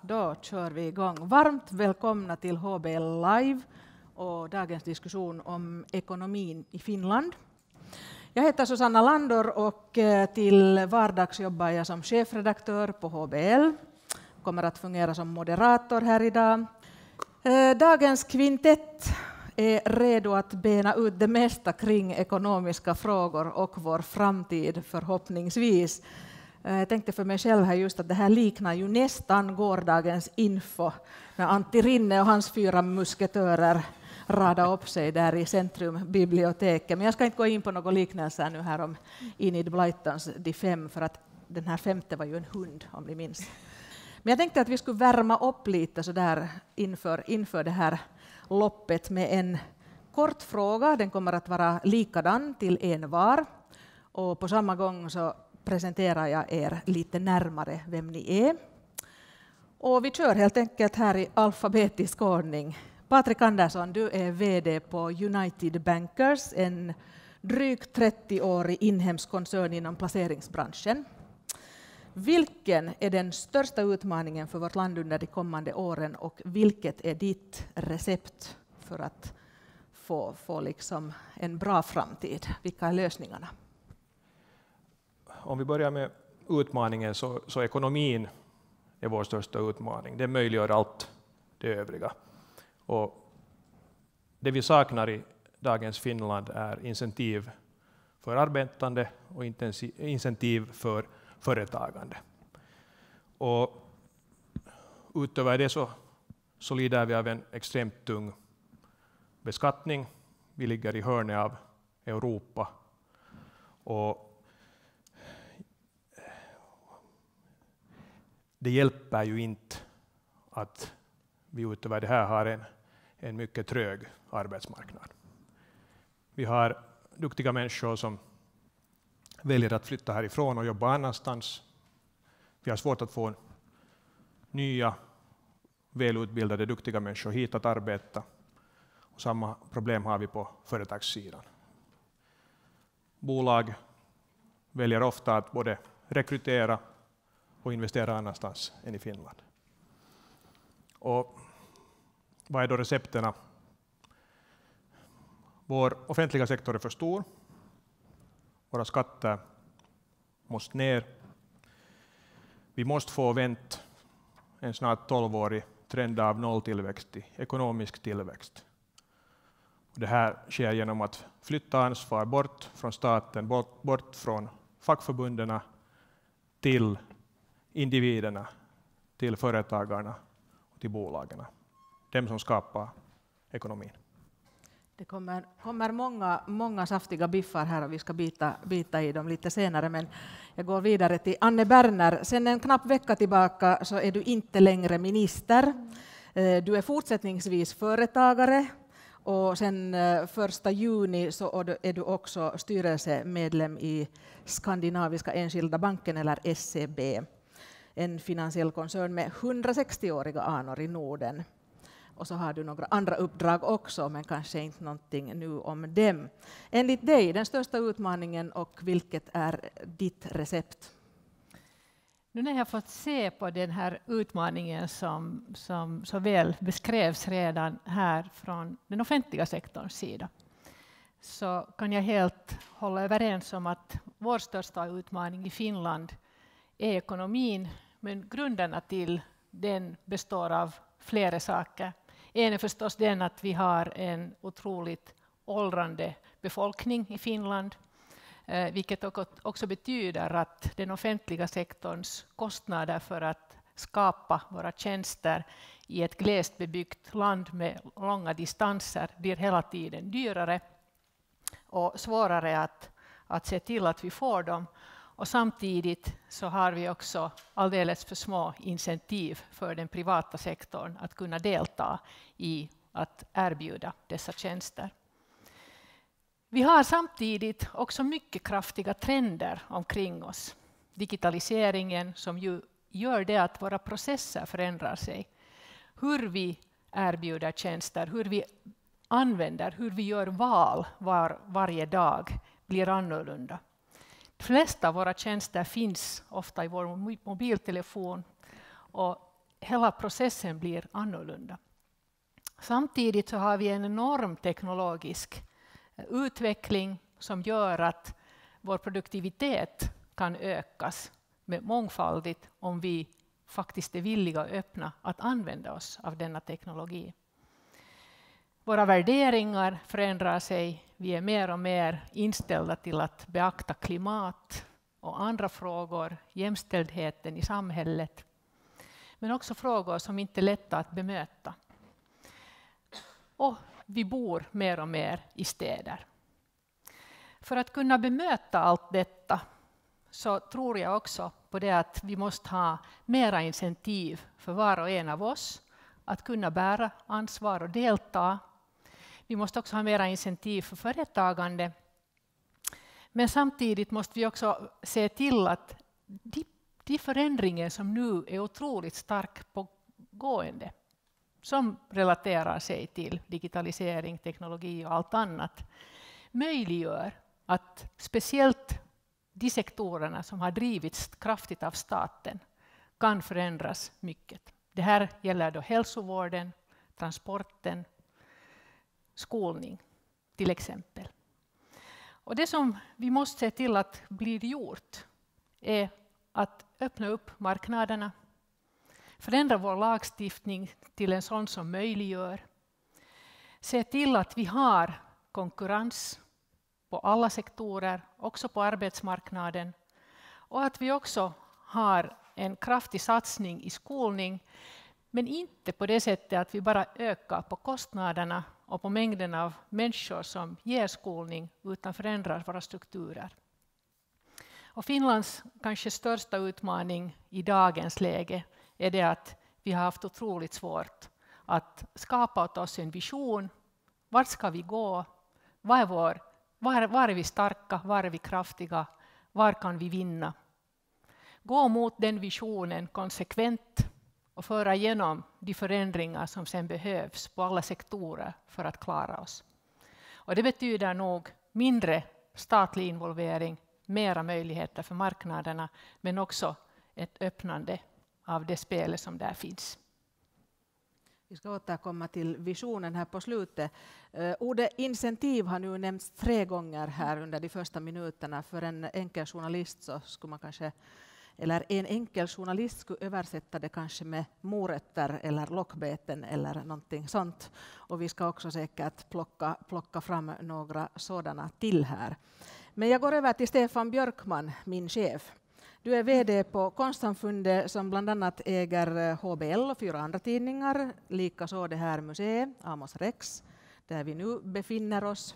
Då kör vi igång. Varmt välkomna till HBL Live och dagens diskussion om ekonomin i Finland. Jag heter Susanna Landor och till vardags jobbar jag som chefredaktör på HBL. Kommer att fungera som moderator här idag. Dagens kvintett är redo att bena ut det mesta kring ekonomiska frågor och vår framtid förhoppningsvis. Jag tänkte för mig själv här just att det här liknar ju nästan gårdagens info när Antti Rinne och hans 4 musketörer radade upp sig där i centrumbiblioteket. Men jag ska inte gå in på några liknelser nu här om Enid Blytons De 5, för att den här 5:e var ju en hund om ni minns. Men jag tänkte att vi skulle värma upp lite så där inför det här loppet med en kort fråga. Den kommer att vara likadan till en var. Och på samma gång så presenterar jag er lite närmare vem ni är. Och vi kör helt enkelt här i alfabetisk ordning. Patrik Andersson, du är vd på United Bankers, en drygt 30-årig inhemsk koncern inom placeringsbranschen. Vilken är den största utmaningen för vårt land under de kommande åren och vilket är ditt recept för att få liksom en bra framtid? Vilka är lösningarna? Om vi börjar med utmaningen så ekonomin är vår största utmaning. Det möjliggör allt det övriga. Och det vi saknar i dagens Finland är incentiv för arbetande och incentiv för företagande. Och utöver det så lider vi av en extremt tung beskattning. Vi ligger i hörnet av Europa. Och det hjälper ju inte att vi utöver det här har en mycket trög arbetsmarknad. Vi har duktiga människor som väljer att flytta härifrån och jobba annanstans. Vi har svårt att få nya, välutbildade, duktiga människor hit att arbeta. Och samma problem har vi på företagssidan. Bolag väljer ofta att både rekrytera och investera annanstans än i Finland. Och vad är då recepterna? Vår offentliga sektor är för stor. Våra skatter måste ner. Vi måste få vänt en snart 12-årig trend av nolltillväxt till ekonomisk tillväxt. Och det här sker genom att flytta ansvar bort från staten, bort från fackförbunden till individerna, till företagarna och till bolagen. Dem som skapar ekonomin. Det kommer många saftiga biffar här och vi ska bita i dem lite senare. Men jag går vidare till Anne Berner. Sen en knapp vecka tillbaka så är du inte längre minister. Du är fortsättningsvis företagare. Och sen 1 juni så är du också styrelsemedlem i Skandinaviska enskilda banken eller SEB. En finansiell koncern med 160-åriga anor i Norden. Och så har du några andra uppdrag också, men kanske inte någonting nu om dem. Enligt dig, den största utmaningen och vilket är ditt recept? Nu när jag fått se på den här utmaningen som så väl beskrevs redan här från den offentliga sektorns sida, så kan jag helt hålla överens om att vår största utmaning i Finland är ekonomin, men grunderna till den består av flera saker. En är förstås den att vi har en otroligt åldrande befolkning i Finland, vilket också betyder att den offentliga sektorns kostnader för att skapa våra tjänster i ett glest bebyggt land med långa distanser blir hela tiden dyrare och svårare att se till att vi får dem. Och samtidigt så har vi också alldeles för små incentiv för den privata sektorn att kunna delta i att erbjuda dessa tjänster. Vi har samtidigt också mycket kraftiga trender omkring oss. Digitaliseringen som ju gör det att våra processer förändrar sig. Hur vi erbjuder tjänster, hur vi använder, hur vi gör val varje dag blir annorlunda. De flesta av våra tjänster finns ofta i vår mobiltelefon och hela processen blir annorlunda. Samtidigt så har vi en enorm teknologisk utveckling som gör att vår produktivitet kan ökas med mångfaldigt om vi faktiskt är villiga och öppna att använda oss av denna teknologi. Våra värderingar förändrar sig. Vi är mer och mer inställda till att beakta klimat och andra frågor, jämställdheten i samhället. Men också frågor som inte är lätta att bemöta. Och vi bor mer och mer i städer. För att kunna bemöta allt detta så tror jag också på det att vi måste ha mera incentiv för var och en av oss att kunna bära ansvar och delta. Vi måste också ha mera incentiv för företagande. Men samtidigt måste vi också se till att de förändringar som nu är otroligt starkt pågående, som relaterar sig till digitalisering, teknologi och allt annat, möjliggör att speciellt de sektorerna som har drivits kraftigt av staten kan förändras mycket. Det här gäller då hälsovården, transporten, skolning till exempel. Och det som vi måste se till att blir gjort är att öppna upp marknaderna, förändra vår lagstiftning till en sån som möjliggör, se till att vi har konkurrens på alla sektorer, också på arbetsmarknaden, och att vi också har en kraftig satsning i skolning, men inte på det sättet att vi bara ökar på kostnaderna och på mängden av människor som ger skolning, utan förändrar våra strukturer. Och Finlands kanske största utmaning i dagens läge är det att vi har haft otroligt svårt att skapa åt oss en vision. Vart ska vi gå? Var är vi starka? Var är vi kraftiga? Var kan vi vinna? Gå mot den visionen konsekvent och föra igenom de förändringar som sen behövs på alla sektorer för att klara oss. Och det betyder nog mindre statlig involvering, mera möjligheter för marknaderna, men också ett öppnande av det spelet som där finns. Vi ska återkomma till visionen här på slutet. Ordet incentiv har nu nämnts 3 gånger här under de första minuterna. För en enkel journalist så skulle man kanske, eller en enkel journalist skulle översätta det kanske med morötter eller lockbeten eller någonting sånt. Och vi ska också säkert plocka fram några sådana till här. Men jag går över till Stefan Björkman, min chef. Du är vd på Konstsamfundet som bland annat äger HBL och 4 andra tidningar. Likaså det här museet, Amos Rex, där vi nu befinner oss.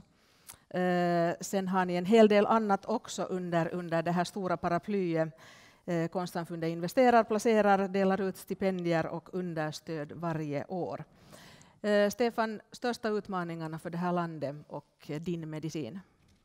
Sen har ni en hel del annat också under det här stora paraplyet. Konstsamfundet investerar, placerar, delar ut stipendier och understöd varje år. Stefan, största utmaningarna för det här landet och din medicin?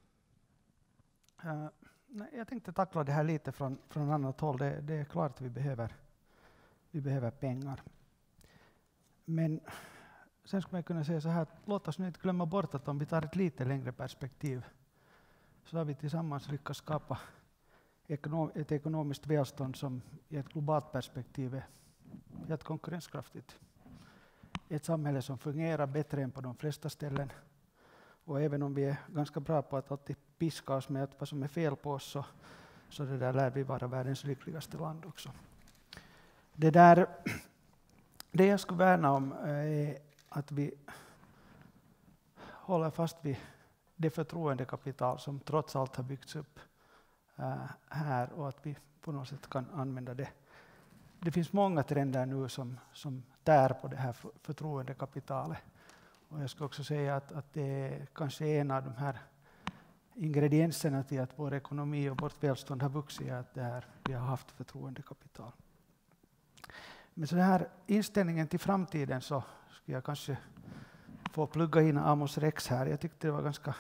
Jag tänkte tackla det här lite från annat håll. Det är klart att vi behöver pengar. Men sen skulle man kunna säga så här, att låt oss nu inte glömma bort att om vi tar ett lite längre perspektiv så har vi tillsammans lyckats skapa ett ekonomiskt välstånd som i ett globalt perspektiv är helt konkurrenskraftigt. Ett samhälle som fungerar bättre än på de flesta ställen. Och även om vi är ganska bra på att alltid piska oss med vad som är fel på oss, så det där lär vi vara världens lyckligaste land också. Det jag skulle värna om är att vi håller fast vid det förtroendekapital som trots allt har byggts upp här, och att vi på något sätt kan använda det. Det finns många trender nu som tär på det här förtroendekapitalet. Och jag ska också säga att det kanske är en av de här ingredienserna till att vår ekonomi och vårt välstånd har vuxit, att vi har haft förtroendekapital. Men så den här inställningen till framtiden, så ska jag kanske få plugga in Amos Rex här. Jag tyckte det var ganska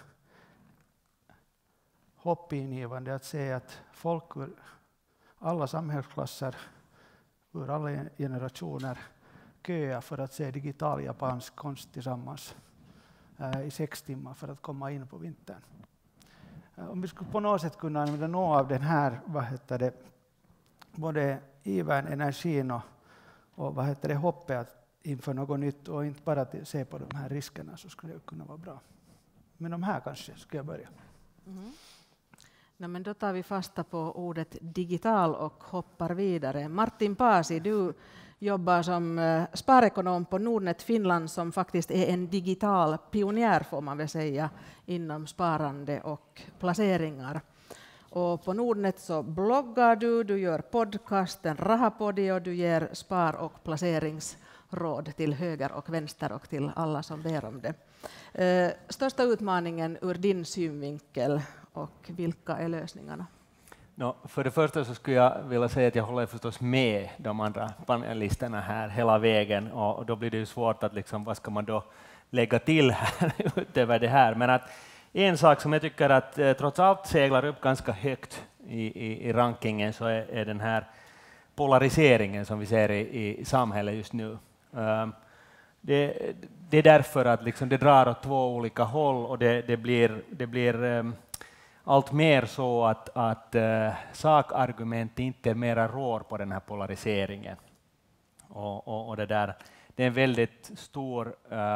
hoppingivande att se att folk ur alla samhällsklasser, ur alla generationer köa för att se digital japansk konst tillsammans i 6 timmar för att komma in på vintern. Om vi skulle på något sätt kunna använda något av den här både ivern, energin Och vad heter det, hoppet att inför något nytt och inte bara se på de här riskerna, så skulle det kunna vara bra. Men de här kanske ska jag börja. No, men då tar vi fasta på ordet digital och hoppar vidare. Martin Paasi, du jobbar som sparekonom på Nordnet Finland, som faktiskt är en digital pionjär, får man väl säga, inom sparande och placeringar. Och på Nordnet så bloggar du gör podcasten Rahapodi och du ger spar- och placeringsråd till höger och vänster och till alla som ber om det. Största utmaningen ur din synvinkel, och vilka är lösningarna? För det första så skulle jag vilja säga att jag håller förstås med de andra panelisterna här hela vägen, och då blir det ju svårt att liksom, vad ska man då lägga till här utöver det här. Men att en sak som jag tycker att trots allt seglar upp ganska högt i rankingen, så är den här polariseringen som vi ser i samhället just nu. Det är därför att liksom det drar åt två olika håll, och det blir allt mer så att sakargument inte mera rår på den här polariseringen. Och det är en väldigt stor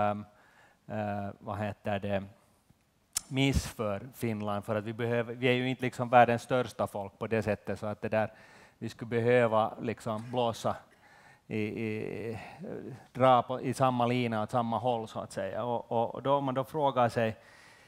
miss för Finland, för att vi är ju inte liksom världens största folk på det sättet, så att vi skulle behöva liksom blåsa dra i samma lina åt samma håll, så att säga. Och då man då frågar sig,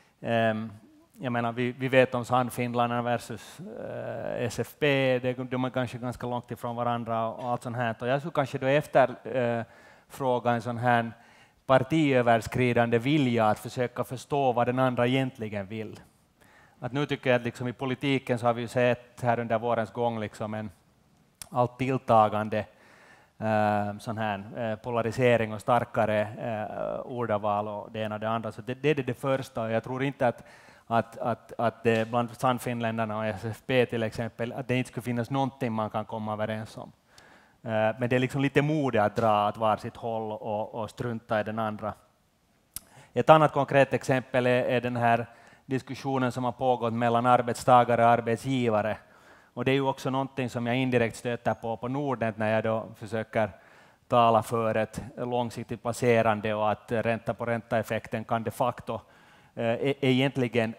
jag menar, vi vet om Sannfinländarna versus SFP, de är kanske ganska långt ifrån varandra och allt sånt här. Och jag skulle kanske då efterfråga en sån här partiöverskridande vilja att försöka förstå vad den andra egentligen vill. Att nu tycker jag att liksom i politiken så har vi sett här under vårens gång liksom en allt tilltagande sån här polarisering och starkare ordaval och det ena och det andra. Så det är det första. Jag tror inte att det bland Sannfinländarna och SFP till exempel, att det inte skulle finnas någonting man kan komma överens om. Men det är liksom lite mode att dra åt var sitt håll och strunta i den andra. Ett annat konkret exempel är den här diskussionen som har pågått mellan arbetstagare och arbetsgivare. Och det är ju också någonting som jag indirekt stöter på Nordnet när jag då försöker tala för ett långsiktigt placerande, och att ränta på ränta-effekten kan de facto egentligen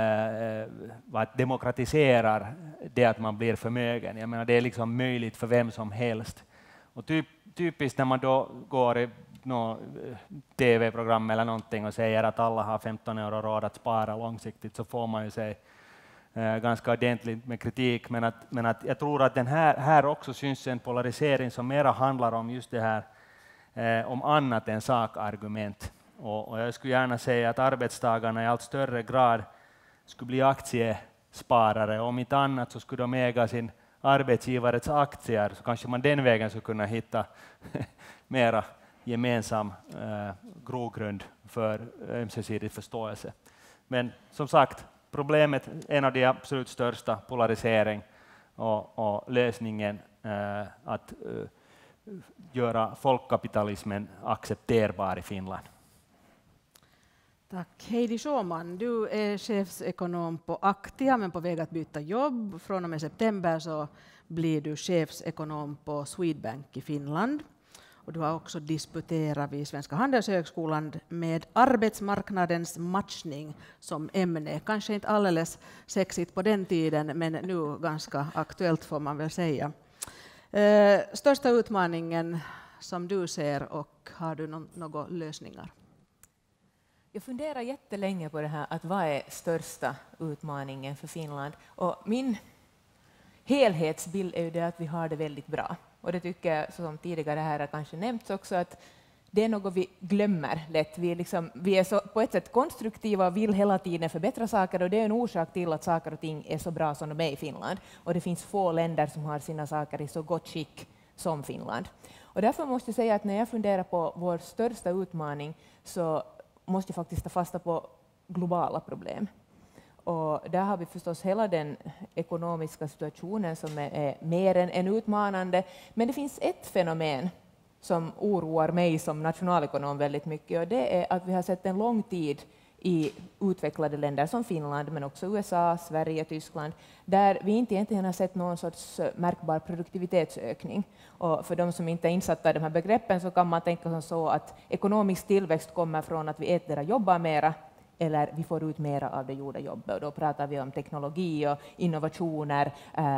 demokratiserar det att man blir förmögen. Jag menar, det är liksom möjligt för vem som helst. Och typiskt när man då går i något tv-program eller någonting och säger att alla har 15 euro råd att spara långsiktigt, så får man ju sig ganska ordentligt med kritik. Men att jag tror att den här också syns en polarisering som mera handlar om just det här om annat än sakargument. Och jag skulle gärna säga att arbetstagarna i allt större grad skulle bli aktiesparare. Om inte annat så skulle de äga sin arbetsgivares aktier, så kanske man den vägen skulle kunna hitta mera gemensam grogrund för ömsesidig förståelse. Men som sagt, problemet, en av de absolut största, polarisering, och lösningen att göra folkkapitalismen accepterbar i Finland. Tack. Heidi Schumann, du är chefsekonom på Aktia men på väg att byta jobb. Från och med september så blir du chefsekonom på Swedbank i Finland. Och du har också disputerat vid Svenska Handelshögskolan med arbetsmarknadens matchning som ämne. Kanske inte alldeles sexigt på den tiden, men nu ganska aktuellt får man väl säga. Största utmaningen som du ser, och har du några lösningar? Jag funderar jättelänge på det här, att vad är största utmaningen för Finland? Och min helhetsbild är ju det att vi har det väldigt bra. Och det tycker jag, som tidigare här har kanske nämnts också, att det är något vi glömmer lätt. Vi är så på ett sätt konstruktiva och vill hela tiden förbättra saker, och det är en orsak till att saker och ting är så bra som de är i Finland. Och det finns få länder som har sina saker i så gott skick som Finland. Och därför måste jag säga att när jag funderar på vår största utmaning, så måste jag faktiskt ta fasta på globala problem. Och där har vi förstås hela den ekonomiska situationen som är mer än utmanande. Men det finns ett fenomen som oroar mig som nationalekonom väldigt mycket, och det är att vi har sett en lång tid i utvecklade länder som Finland, men också USA, Sverige, Tyskland, där vi inte egentligen har sett någon sorts märkbar produktivitetsökning. Och för de som inte är insatta i de här begreppen så kan man tänka som så att ekonomisk tillväxt kommer från att vi äter och jobbar mera, eller vi får ut mera av det gjorda jobbet. Och då pratar vi om teknologi och innovationer,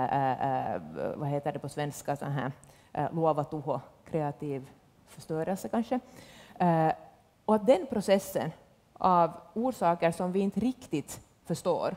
vad heter det på svenska, så här, luova tuho, kreativ förstörelse kanske. Och att den processen av orsaker som vi inte riktigt förstår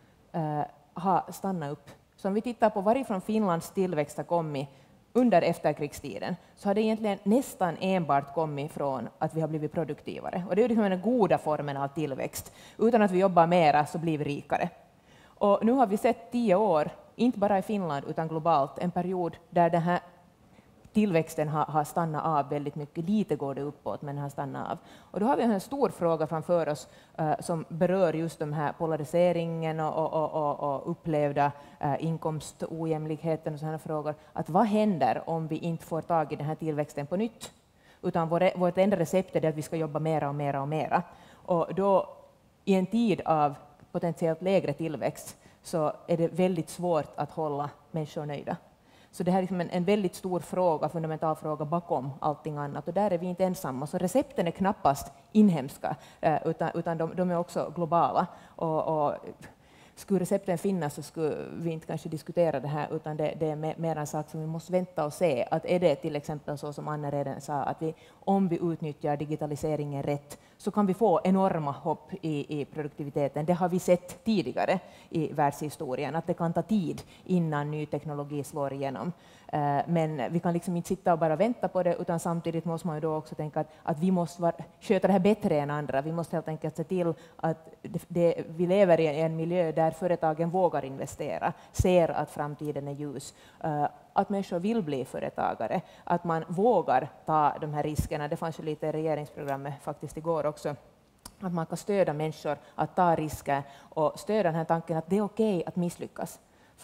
har stannat upp. Så om vi tittar på varifrån Finlands tillväxt har kommit under efterkrigstiden, så har det egentligen nästan enbart kommit från att vi har blivit produktivare. Och det är liksom den goda formen av tillväxt. Utan att vi jobbar mera så blir vi rikare. Och nu har vi sett 10 år, inte bara i Finland utan globalt, en period där den här tillväxten har stannat av väldigt mycket. Lite går det uppåt, men har stannat av. Och då har vi en stor fråga framför oss som berör just de här polariseringen och upplevda inkomstojämlikheten och sådana frågor. Att vad händer om vi inte får tag i den här tillväxten på nytt? Utan vårt enda recept är att vi ska jobba mera och mera och mera. Och då i en tid av potentiellt lägre tillväxt så är det väldigt svårt att hålla människor nöjda. Så det här är liksom en väldigt stor fråga, fundamental fråga bakom allting annat. Och där är vi inte ensamma. Så recepten är knappast inhemska, utan de är också globala. Och skulle recepten finnas så skulle vi inte kanske diskutera det här, utan det är mer en sak som vi måste vänta och se. Att är det till exempel så som Anna redan sa, att om vi utnyttjar digitaliseringen rätt så kan vi få enorma hopp i produktiviteten. Det har vi sett tidigare i världshistorien, att det kan ta tid innan ny teknologi slår igenom. Men vi kan liksom inte sitta och bara vänta på det, utan samtidigt måste man ju då också tänka att vi måste sköta det här bättre än andra. Vi måste helt enkelt se till att vi lever i en miljö där företagen vågar investera, ser att framtiden är ljus, att människor vill bli företagare, att man vågar ta de här riskerna. Det fanns ju lite i regeringsprogrammet faktiskt igår också, att man kan stödja människor att ta risker och stödja den här tanken att det är okej att misslyckas.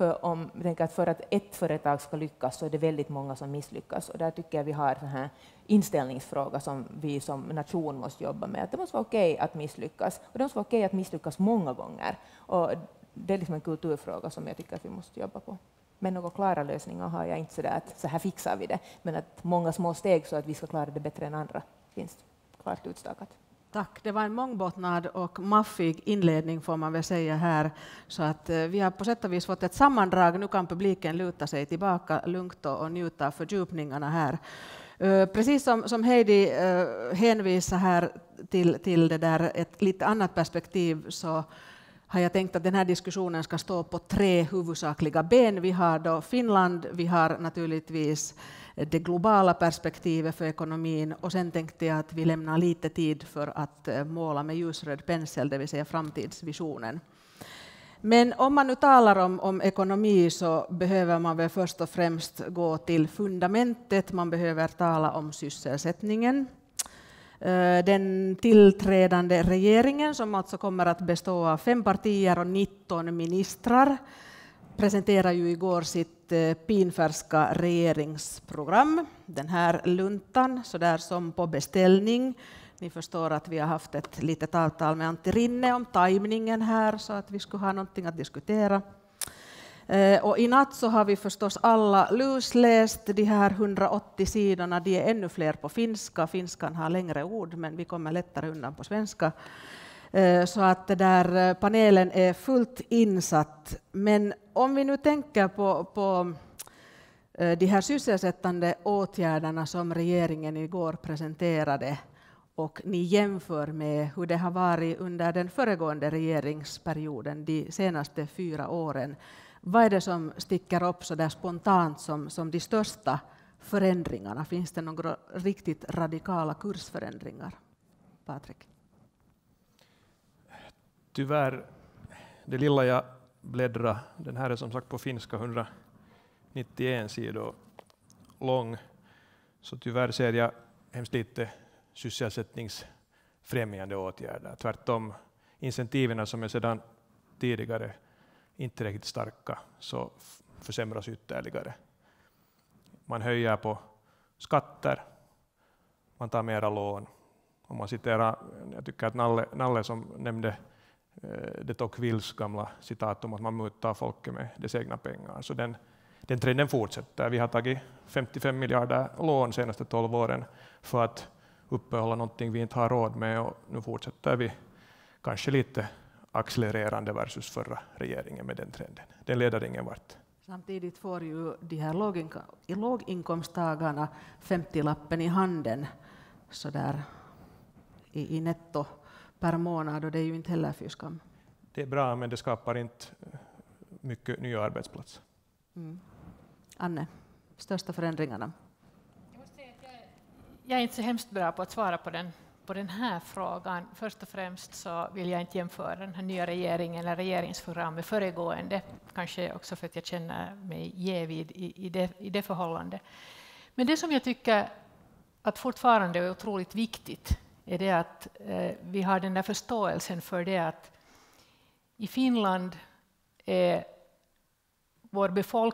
För att ett företag ska lyckas så är det väldigt många som misslyckas. Och där tycker jag vi har en här inställningsfråga som vi som nation måste jobba med. Att det måste vara okej att misslyckas. Och det måste vara okej att misslyckas många gånger. Och det är liksom en kulturfråga som jag tycker att vi måste jobba på. Men några klara lösningar har jag inte sådär att så här fixar vi det. Men att många små steg så att vi ska klara det bättre än andra finns klart utstakat. Tack. Det var en mångbottnad och maffig inledning får man väl säga här. Så att vi har på sätt och vis fått ett sammandrag. Nu kan publiken luta sig tillbaka lugnt och njuta av fördjupningarna här. Precis som Heidi hänvisar här till det där ett lite annat perspektiv, så har jag tänkt att den här diskussionen ska stå på 3 huvudsakliga ben. Vi har då Finland, vi har naturligtvis det globala perspektivet för ekonomin, och sen tänkte jag att vi lämnar lite tid för att måla med ljusröd pensel, det vill säga framtidsvisionen. Men om man nu talar om ekonomi så behöver man väl först och främst gå till fundamentet. Man behöver tala om sysselsättningen. Den tillträdande regeringen, som alltså kommer att bestå av 5 partier och 19 ministrar, presenterar ju igår sitt pinfärska regeringsprogram. Den här luntan, så där som på beställning. Ni förstår att vi har haft ett litet avtal med Antti Rinne om tajmningen här, så att vi skulle ha någonting att diskutera. Och i natt så har vi förstås alla lusläst de här 180 sidorna. De är ännu fler på finska. Finskan har längre ord, men vi kommer lättare undan på svenska. Så att där panelen är fullt insatt. Men om vi nu tänker på de här sysselsättande åtgärderna som regeringen igår presenterade, och ni jämför med hur det har varit under den föregående regeringsperioden, de senaste 4 åren. Vad är det som sticker upp så där spontant som de största förändringarna? Finns det några riktigt radikala kursförändringar? Patrik? Tyvärr, det lilla jag bläddrar, den här är som sagt på finska 191 sidor lång, så tyvärr ser jag hemskt lite sysselsättningsfrämjande åtgärder. Tvärtom, incentiverna som är sedan tidigare inte riktigt starka, så försämras ytterligare. Man höjer på skatter, man tar mera lån, Om man citerar, jag tycker att Nalle som nämnde de Tocquevilles gamla citat om att man mutar folket med dess egna pengar. Så den trenden fortsätter. Vi har tagit 55 miljarder lån de senaste 12 åren för att uppehålla någonting vi inte har råd med, och nu fortsätter vi kanske lite accelererande versus förra regeringen med den trenden. Den leder ingen vart. Samtidigt får ju de här låginkomsttagarna 50-lappen i handen så där i netto per månad, och det är ju inte heller fy skam. Det är bra, men det skapar inte mycket nya arbetsplatser. Anne, största förändringarna? Jag måste säga att jag är inte så hemskt bra på att svara på den här frågan. Först och främst så vill jag inte jämföra den här nya regeringen eller regeringsprogram med föregående. Kanske också för att jag känner mig jävid i det förhållandet. Men det som jag tycker att fortfarande är otroligt viktigt är det att vi har den där förståelsen för det att i Finland är vår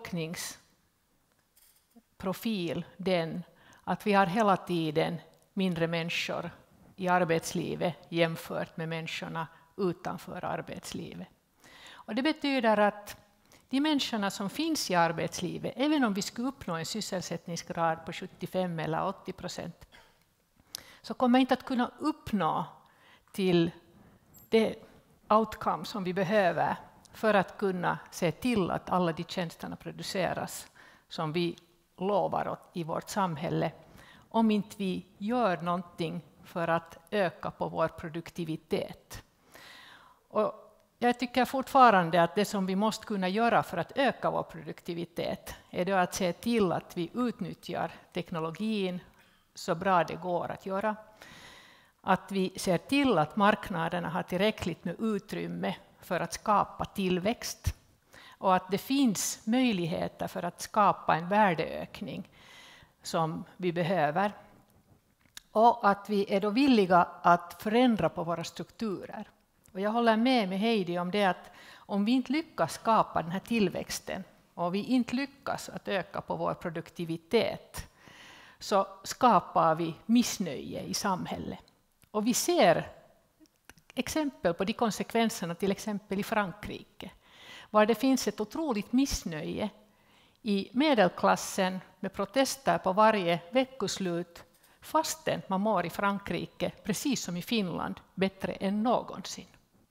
befolkningsprofil den att vi har hela tiden mindre människor i arbetslivet jämfört med människorna utanför arbetslivet. Och det betyder att de människorna som finns i arbetslivet, även om vi skulle uppnå en sysselsättningsgrad på 75 eller 80%, så kommer inte att kunna uppnå till det outcome som vi behöver för att kunna se till att alla de tjänsterna produceras som vi lovar i vårt samhälle, om inte vi gör någonting för att öka på vår produktivitet. Och jag tycker fortfarande att det som vi måste kunna göra för att öka vår produktivitet är det att se till att vi utnyttjar teknologin så bra det går att göra. Att vi ser till att marknaderna har tillräckligt med utrymme för att skapa tillväxt. Och att det finns möjligheter för att skapa en värdeökning som vi behöver. Och att vi är då villiga att förändra på våra strukturer. Och jag håller med Heidi om det att om vi inte lyckas skapa den här tillväxten och vi inte lyckas att öka på vår produktivitet, så skapar vi missnöje i samhället. Och vi ser exempel på de konsekvenserna till exempel i Frankrike, var det finns ett otroligt missnöje i medelklassen med protester på varje veckoslut, fastän man mår i Frankrike, precis som i Finland, bättre än någonsin.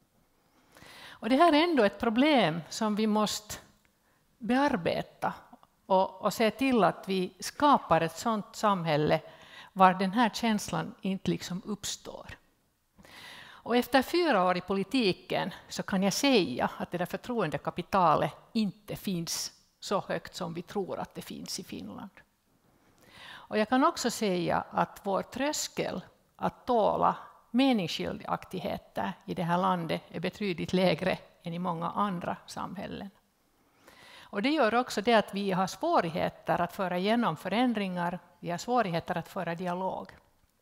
Och det här är ändå ett problem som vi måste bearbeta och se till att vi skapar ett sådant samhälle var den här känslan inte liksom uppstår. Och efter 4 år i politiken så kan jag säga att det där förtroendekapitalet inte finns så högt som vi tror att det finns i Finland. Och jag kan också säga att vår tröskel att tåla meningsskiljaktigheter i det här landet är betydligt lägre än i många andra samhällen. Och det gör också det att vi har svårigheter att föra igenom förändringar, vi har svårigheter att föra dialog.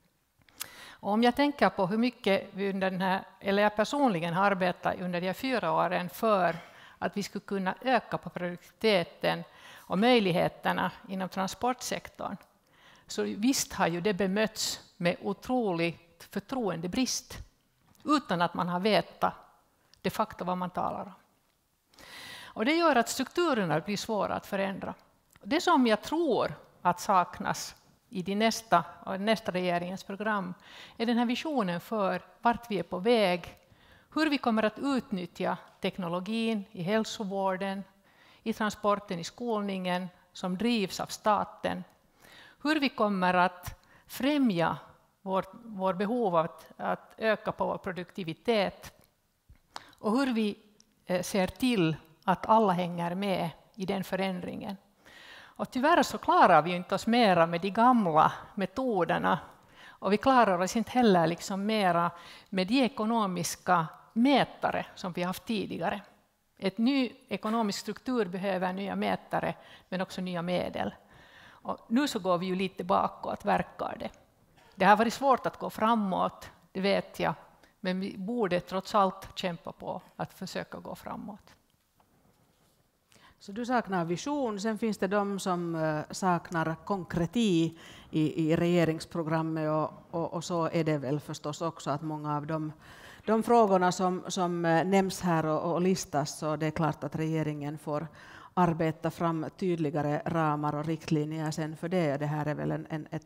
Och om jag tänker på hur mycket vi jag personligen har arbetat under de här 4 åren för att vi skulle kunna öka på produktiviteten och möjligheterna inom transportsektorn, så visst har ju det bemötts med otrolig förtroendebrist utan att man har vetat de facto vad man talar om. Och det gör att strukturerna blir svåra att förändra. Det som jag tror att saknas i nästa regeringens program är den här visionen för vart vi är på väg, hur vi kommer att utnyttja teknologin i hälsovården, i transporten, i skolningen som drivs av staten, hur vi kommer att främja vår behov av att öka på vår produktivitet och hur vi ser till att alla hänger med i den förändringen. Och tyvärr så klarar vi inte oss mera med de gamla metoderna, och vi klarar oss inte heller liksom mera med de ekonomiska mätare som vi haft tidigare. Ett ny ekonomisk struktur behöver nya mätare men också nya medel. Och nu så går vi ju lite bakåt, verkar det. Det har varit svårt att gå framåt, det vet jag, men vi borde trots allt kämpa på att försöka gå framåt. Så du saknar vision, sen finns det de som saknar konkreti i regeringsprogrammet och så är det väl förstås också att många av de frågorna som nämns här och listas, så det är klart att regeringen får arbeta fram tydligare ramar och riktlinjer sen för det. Det här är väl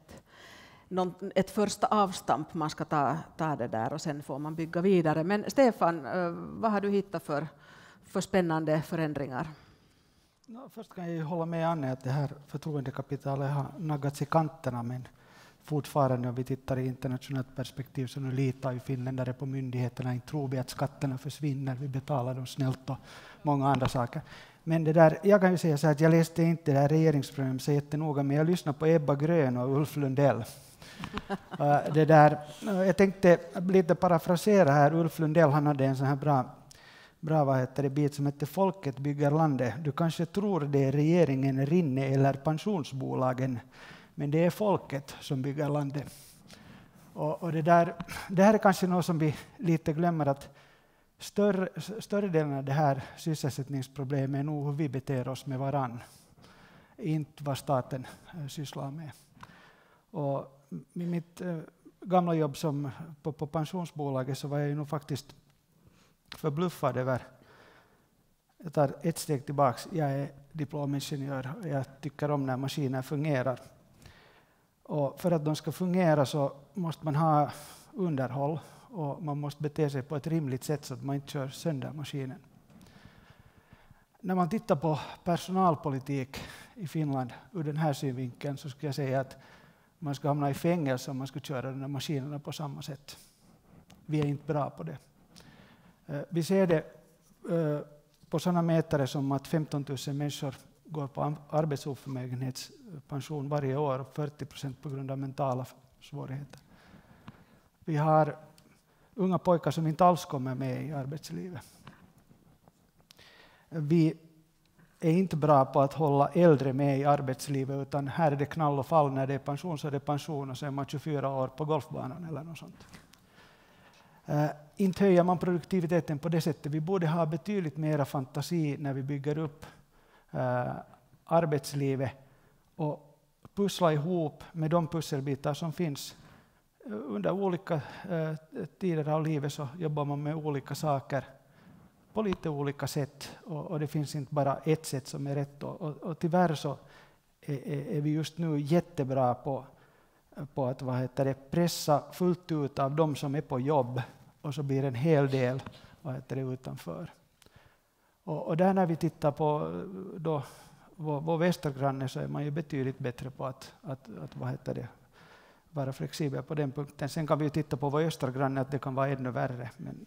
ett första avstamp man ska ta det där och sen får man bygga vidare. Men Stefan, vad har du hittat för spännande förändringar? Först kan jag ju hålla med Anne att det här förtroendekapitalet har naggats i kanterna, men fortfarande om vi tittar i internationellt perspektiv så nu litar ju finländare på myndigheterna, inte tror vi att skatterna försvinner, vi betalar dem snällt och många andra saker. Men det där, jag kan ju säga så här att jag läste inte det här regeringsprogrammet så jättenoga, men jag lyssnade på Ebba Grön och Ulf Lundell. Det där, jag tänkte lite parafrasera här, Ulf Lundell han hade en sån här bra bit som heter Folket bygger landet. Du kanske tror det är regeringen, Rinne eller pensionsbolagen, men det är folket som bygger landet. Och det här är kanske något som vi lite glömmer, att större delen av det här sysselsättningsproblemet är nog hur vi beter oss med varann, inte vad staten sysslar med. Och med mitt gamla jobb som på pensionsbolaget så var jag ju nog faktiskt förbluffad över, jag tar ett steg tillbaks, jag är diplomingenjör och jag tycker om när maskiner fungerar. Och för att de ska fungera så måste man ha underhåll och man måste bete sig på ett rimligt sätt så att man inte kör sönder maskinen. När man tittar på personalpolitik i Finland ur den här synvinkeln så skulle jag säga att man ska hamna i fängelse om man ska köra de här maskinerna på samma sätt. Vi är inte bra på det. Vi ser det på sådana mätare som att 15 000 människor går på arbetsoförmögenhetspension varje år och 40% på grund av mentala svårigheter. Vi har unga pojkar som inte alls kommer med i arbetslivet. Vi är inte bra på att hålla äldre med i arbetslivet, utan här är det knall och fall. När det är pension så är det pension och så är man 24 år på golfbanan eller något sånt. Inte höjer man produktiviteten på det sättet. Vi borde ha betydligt mera fantasi när vi bygger upp arbetslivet och pussla ihop med de pusselbitar som finns. Under olika tider av livet så jobbar man med olika saker på lite olika sätt och det finns inte bara ett sätt som är rätt. Och tyvärr så är vi just nu jättebra på att pressa fullt ut av de som är på jobb och så blir en hel del utanför. Och där när vi tittar på då, vår västergranne så är man ju betydligt bättre på att vara flexibel på den punkten. Sen kan vi ju titta på vår östergranne att det kan vara ännu värre. Men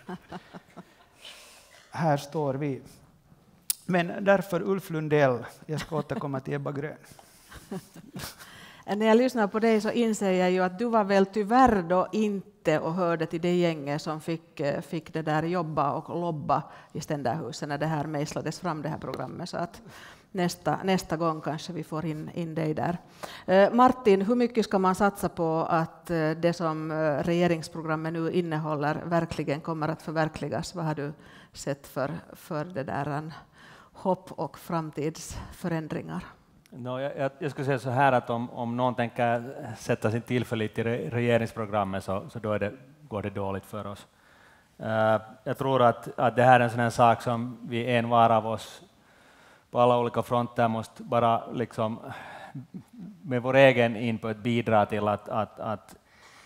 här står vi. Men därför Ulf Lundell, jag ska återkomma till Ebba Grön. När jag lyssnar på dig så inser jag ju att du var väl tyvärr då inte och hörde till det gänget som fick det där jobba och lobba i Ständerhuset när det här mejslades fram, det här programmet. Så att nästa gång kanske vi får in dig där. Martin, hur mycket ska man satsa på att det som regeringsprogrammet nu innehåller verkligen kommer att förverkligas? Vad har du sett för det där hopp och framtidsförändringar? No, jag skulle säga så här att om någon tänker sätta sin tillförlit till regeringsprogrammet så då går det dåligt för oss. Jag tror att det här är en sån här sak som vi en var av oss på alla olika fronter måste bara liksom med vår egen input bidra till att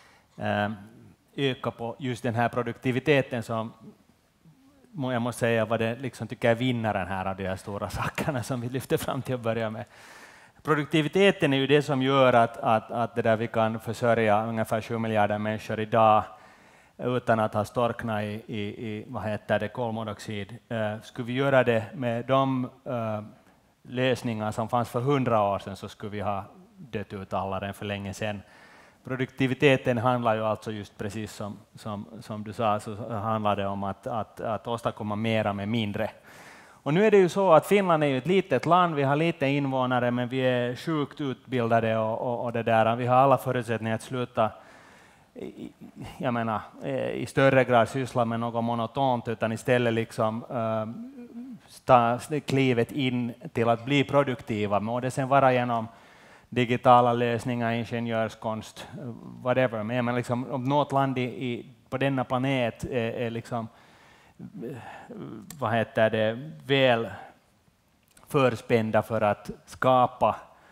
öka på just den här produktiviteten som jag måste säga vad det liksom tycker jag är vinnaren här av de här stora sakerna som vi lyfter fram till att börja med. Produktiviteten är ju det som gör att det där vi kan försörja ungefär 7 miljarder människor idag utan att ha storknat i kolmonoxid. Skulle vi göra det med de lösningar som fanns för 100 år sedan så skulle vi ha dött ut alla den för länge sedan. Produktiviteten handlar ju alltså just precis som du sa, så handlar det om att åstadkomma mera med mindre. Och nu är det ju så att Finland är ju ett litet land, vi har lite invånare men vi är sjukt utbildade och det där. Vi har alla förutsättningar att sluta i större grad syssla med något monotont utan istället liksom ta klivet in till att bli produktiva. Må det sen vara genom digitala lösningar, ingenjörskonst, whatever. Men liksom, om något land på denna planet är liksom, väl förspända för att skapa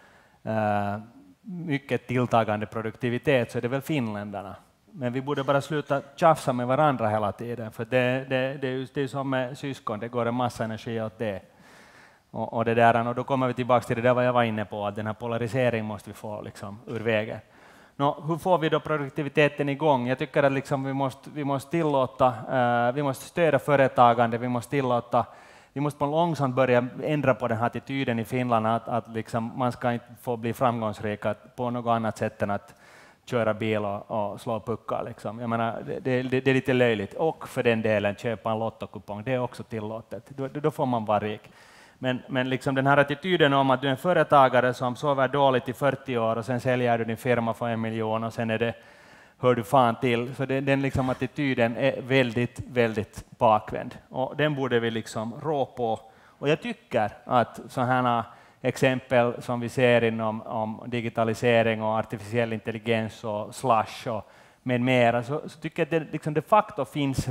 mycket tilltagande produktivitet, så är det väl finländarna. Men vi borde bara sluta tjafsa med varandra hela tiden, för det är som med syskon, det går en massa energi åt det. Och det där, och då kommer vi tillbaka till det där vad jag var inne på, att den här polariseringen måste vi få liksom ur vägen. Hur får vi då produktiviteten igång? Jag tycker att liksom vi måste tillåta, vi måste stödja företagande, vi måste på långsamt börja ändra på den här attityden i Finland att liksom man ska inte få bli framgångsrik på något annat sätt än att köra bil och slå puckar. Liksom. Jag menar, det är lite löjligt. Och för den delen köpa en lottokupong, det är också tillåtet. Då får man vara rik. Men liksom den här attityden om att du är en företagare som sover dåligt i 40 år och sen säljer du din firma för 1 miljon och sen hör du fan till. Så den liksom attityden är väldigt, väldigt bakvänd. Och den borde vi liksom rå på. Och jag tycker att sådana exempel som vi ser inom digitalisering och artificiell intelligens och slash och med mera, så tycker jag att det liksom de facto finns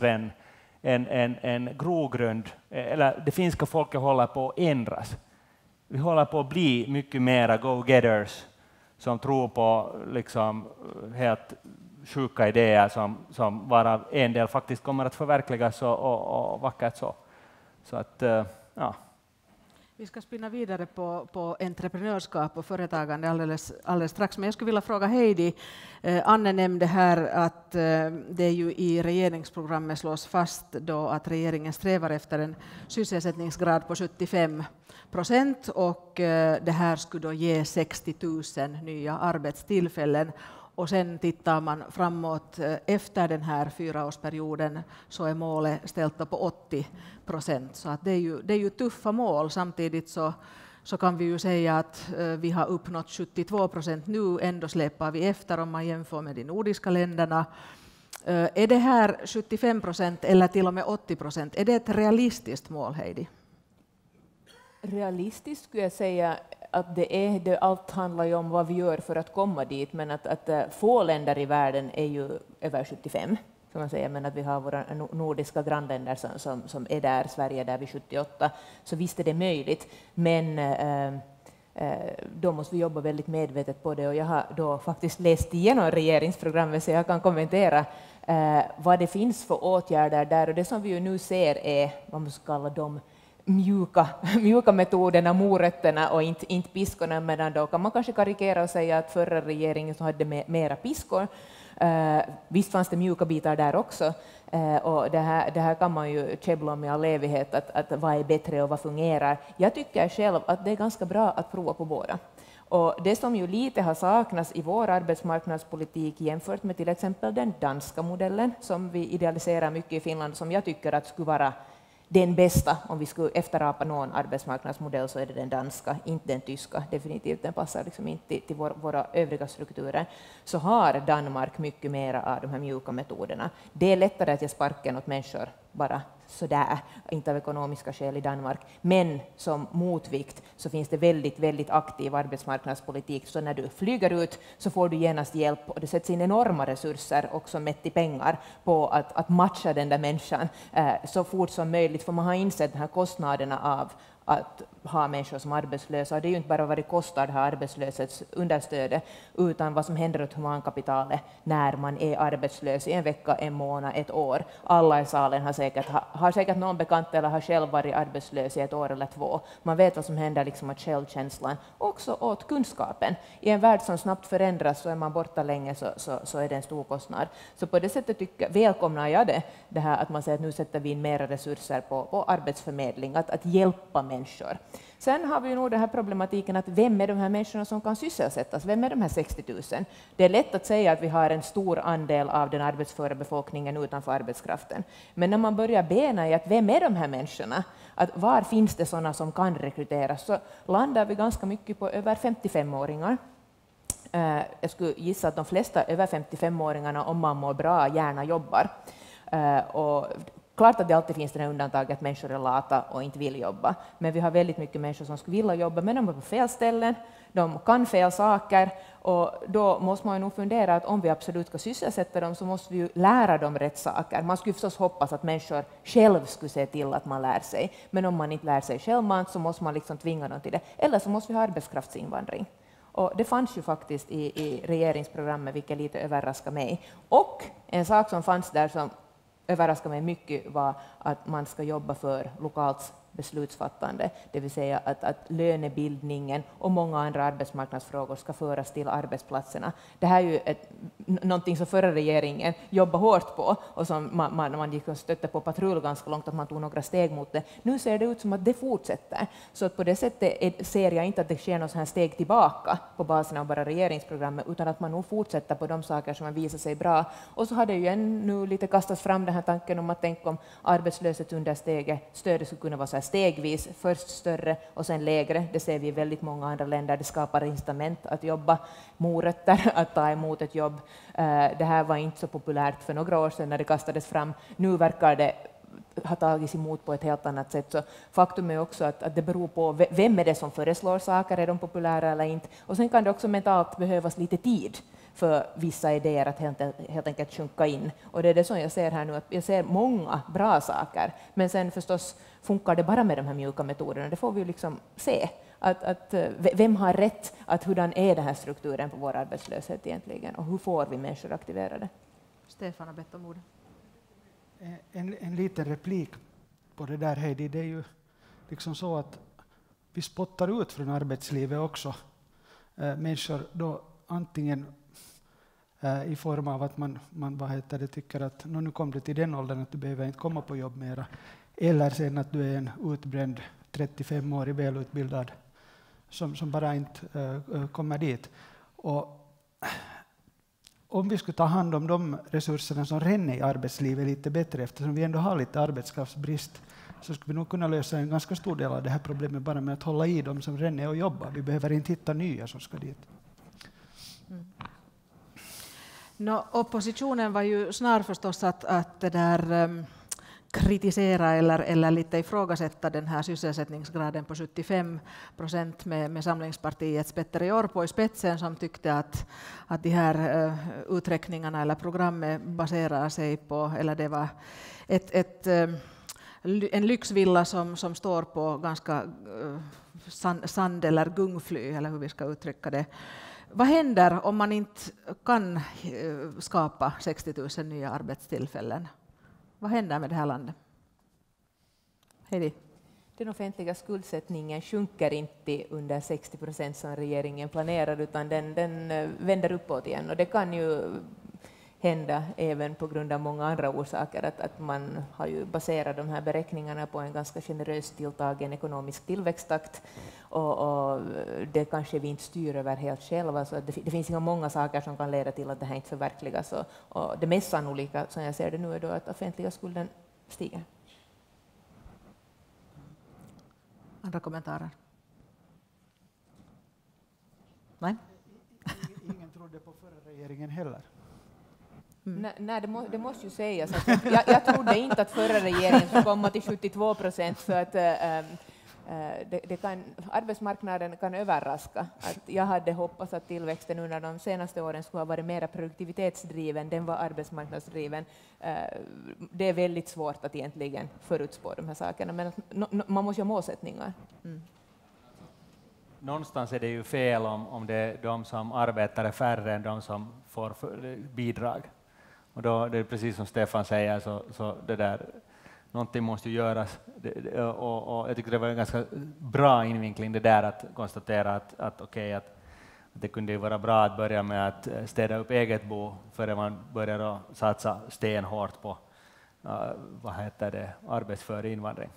en grogrund, eller det finska folket håller på att ändras. Vi håller på att bli mycket mera go-getters som tror på liksom helt sjuka idéer som varav en del faktiskt kommer att förverkligas och vackert så. Så att, ja. Vi ska spinna vidare på entreprenörskap och företagande alldeles strax. Men jag skulle vilja fråga Heidi. Anne nämnde här att det ju i regeringsprogrammet slås fast då att regeringen strävar efter en sysselsättningsgrad på 75%, och det här skulle då ge 60 000 nya arbetstillfällen. Och sen tittar man framåt efter den här 4-årsperioden så är målet ställt på 80%. Så att det är ju tuffa mål. Samtidigt så kan vi ju säga att vi har uppnått 72% nu, ändå släpar vi efter om man jämför med de nordiska länderna. Är det här 75% eller till och med 80%? Är det ett realistiskt mål, Heidi? Realistiskt skulle jag säga att det allt handlar ju om vad vi gör för att komma dit, men att få länder i världen är ju över 75, kan man säga, men att vi har våra nordiska grannländer som är där, Sverige är där vid 78, så visst är det möjligt, men då måste vi jobba väldigt medvetet på det, och jag har då faktiskt läst igenom regeringsprogrammet så jag kan kommentera vad det finns för åtgärder där, och det som vi ju nu ser är, vad man ska kalla dem, mjuka metoderna, morötterna och inte piskorna, medan då kan man kanske karikera och säga att förra regeringen så hade mera piskor. Visst fanns det mjuka bitar där också, och det här kan man ju käbbla om i all evighet, att vad är bättre och vad fungerar. Jag tycker själv att det är ganska bra att prova på båda. Och det som ju lite har saknats i vår arbetsmarknadspolitik jämfört med till exempel den danska modellen som vi idealiserar mycket i Finland, som jag tycker att skulle vara den bästa, om vi skulle efterapa någon arbetsmarknadsmodell så är det den danska, inte den tyska, definitivt, den passar liksom inte till våra övriga strukturer, så har Danmark mycket mer av de här mjuka metoderna. Det är lättare att ge sparken åt människor bara sådär, inte av ekonomiska skäl i Danmark, men som motvikt så finns det väldigt, väldigt aktiv arbetsmarknadspolitik, så när du flyger ut så får du genast hjälp, och det sätts in enorma resurser också mätt i pengar på att matcha den där människan så fort som möjligt, för man har insett de här kostnaderna av att ha människor som arbetslösa. Och det är ju inte bara vad det kostar det här arbetslöshetsunderstödet, utan vad som händer åt humankapitalet när man är arbetslös i en vecka, en månad, ett år. Alla i salen har säkert någon bekant eller har själv varit arbetslös i ett år eller 2. Man vet vad som händer, liksom att självkänslan, också åt kunskapen. I en värld som snabbt förändras, så är man borta länge så är det en stor kostnad. Så på det sättet välkomnar jag det här att man säger att nu sätter vi in mera resurser på arbetsförmedling, att hjälpa människor. Sen har vi ju nog den här problematiken att vem är de här människorna som kan sysselsättas? Vem är de här 60 000? Det är lätt att säga att vi har en stor andel av den arbetsföra befolkningen utanför arbetskraften. Men när man börjar bena i att vem är de här människorna? Att var finns det sådana som kan rekryteras? Så landar vi ganska mycket på över 55-åringar. Jag skulle gissa att de flesta över 55-åringarna, om man mår bra, gärna jobbar. Och klart att det alltid finns det här undantaget att människor är lata och inte vill jobba. Men vi har väldigt mycket människor som skulle vilja jobba, men de är på fel ställen, de kan fel saker, och då måste man ju nog fundera att om vi absolut ska sysselsätta dem så måste vi ju lära dem rätt saker. Man skulle förstås hoppas att människor själv skulle se till att man lär sig, men om man inte lär sig självmant så måste man liksom tvinga dem till det. Eller så måste vi ha arbetskraftsinvandring. Och det fanns ju faktiskt i regeringsprogrammet, vilket lite överraskar mig. Och en sak som fanns där som överraskar mig mycket var att man ska jobba för lokalt beslutsfattande, det vill säga att lönebildningen och många andra arbetsmarknadsfrågor ska föras till arbetsplatserna. Det här är ju någonting som förra regeringen jobbade hårt på och som man gick och stötte på patrull ganska långt, att man tog några steg mot det. Nu ser det ut som att det fortsätter. Så att på det sättet ser jag inte att det sker något sån här steg tillbaka på basen av bara regeringsprogrammet, utan att man nog fortsätter på de saker som har visat sig bra. Och så har det ju nu lite kastats fram den här tanken om att tänk om arbetslöshetsunderstödet skulle kunna vara så här stegvis, först större och sen lägre. Det ser vi i väldigt många andra länder. Det skapar incitament att jobba, morötter att ta emot ett jobb. Det här var inte så populärt för några år sedan när det kastades fram. Nu verkar det ha tagits emot på ett helt annat sätt. Så faktum är också att det beror på vem är det som föreslår saker, är de populära eller inte. Och sen kan det också mentalt behövas lite tid för vissa idéer att helt enkelt sjunka in. Och det är det som jag ser här nu, att jag ser många bra saker, men sen förstås funkar det bara med de här mjuka metoderna. Det får vi liksom se. Vem har rätt? Hurdan är den här strukturen på vår arbetslöshet egentligen? Och hur får vi människor aktiverade? Stefan har bett om ordet. En liten replik på det där, Heidi. Det är ju liksom så att vi spottar ut från arbetslivet också människor då antingen i form av att man tycker att nu kom du till den åldern att du behöver inte komma på jobb mera, eller sen att du är en utbränd 35-årig välutbildad som bara inte kommer dit. Och om vi skulle ta hand om de resurserna som redan är i arbetslivet lite bättre, eftersom vi ändå har lite arbetskraftsbrist, så skulle vi nog kunna lösa en ganska stor del av det här problemet bara med att hålla i dem som redan är och jobbar. Vi behöver inte hitta nya som ska dit. Oppositionen var ju snar förstås att det där kritisera eller lite ifrågasätta den här sysselsättningsgraden på 75% med Samlingspartiets Petteri Orpo i spetsen, som tyckte att de här uträkningarna eller programmet baserar sig på, eller det var en lyxvilla som står på ganska sand eller gungfly, eller hur vi ska uttrycka det. Vad händer om man inte kan skapa 60 000 nya arbetstillfällen? Vad händer med det här landet? Heidi? Den offentliga skuldsättningen sjunker inte under 60% som regeringen planerar, utan den vänder uppåt igen. Och det kan ju hända även på grund av många andra orsaker. Att man har ju baserat de här beräkningarna på en ganska generöst tilltagen ekonomisk tillväxttakt. Och det kanske vi inte styr över helt själva. Så det finns inga många saker som kan leda till att det här inte förverkligas. Och det mest sannolika, som jag ser det nu, är då att offentliga skulden stiger. Andra kommentarer? Nej? Ingen trodde på förra regeringen heller. Nej, det måste ju sägas. Jag trodde inte att förra regeringen skulle komma till 72%, så att arbetsmarknaden kan överraska. Att jag hade hoppats att tillväxten under de senaste åren skulle ha varit mer produktivitetsdriven, den var arbetsmarknadsdriven. Det är väldigt svårt att egentligen förutspå de här sakerna, men man måste ha målsättningar. Någonstans är det ju fel om det är de som arbetar är färre än de som får bidrag. Och då det är precis som Stefan säger, så det där, någonting måste ju göras. Och jag tycker det var en ganska bra invinkling det där, att konstatera att det kunde ju vara bra att börja med att städa upp eget bo före man börjar att satsa stenhårt på arbetsför invandring.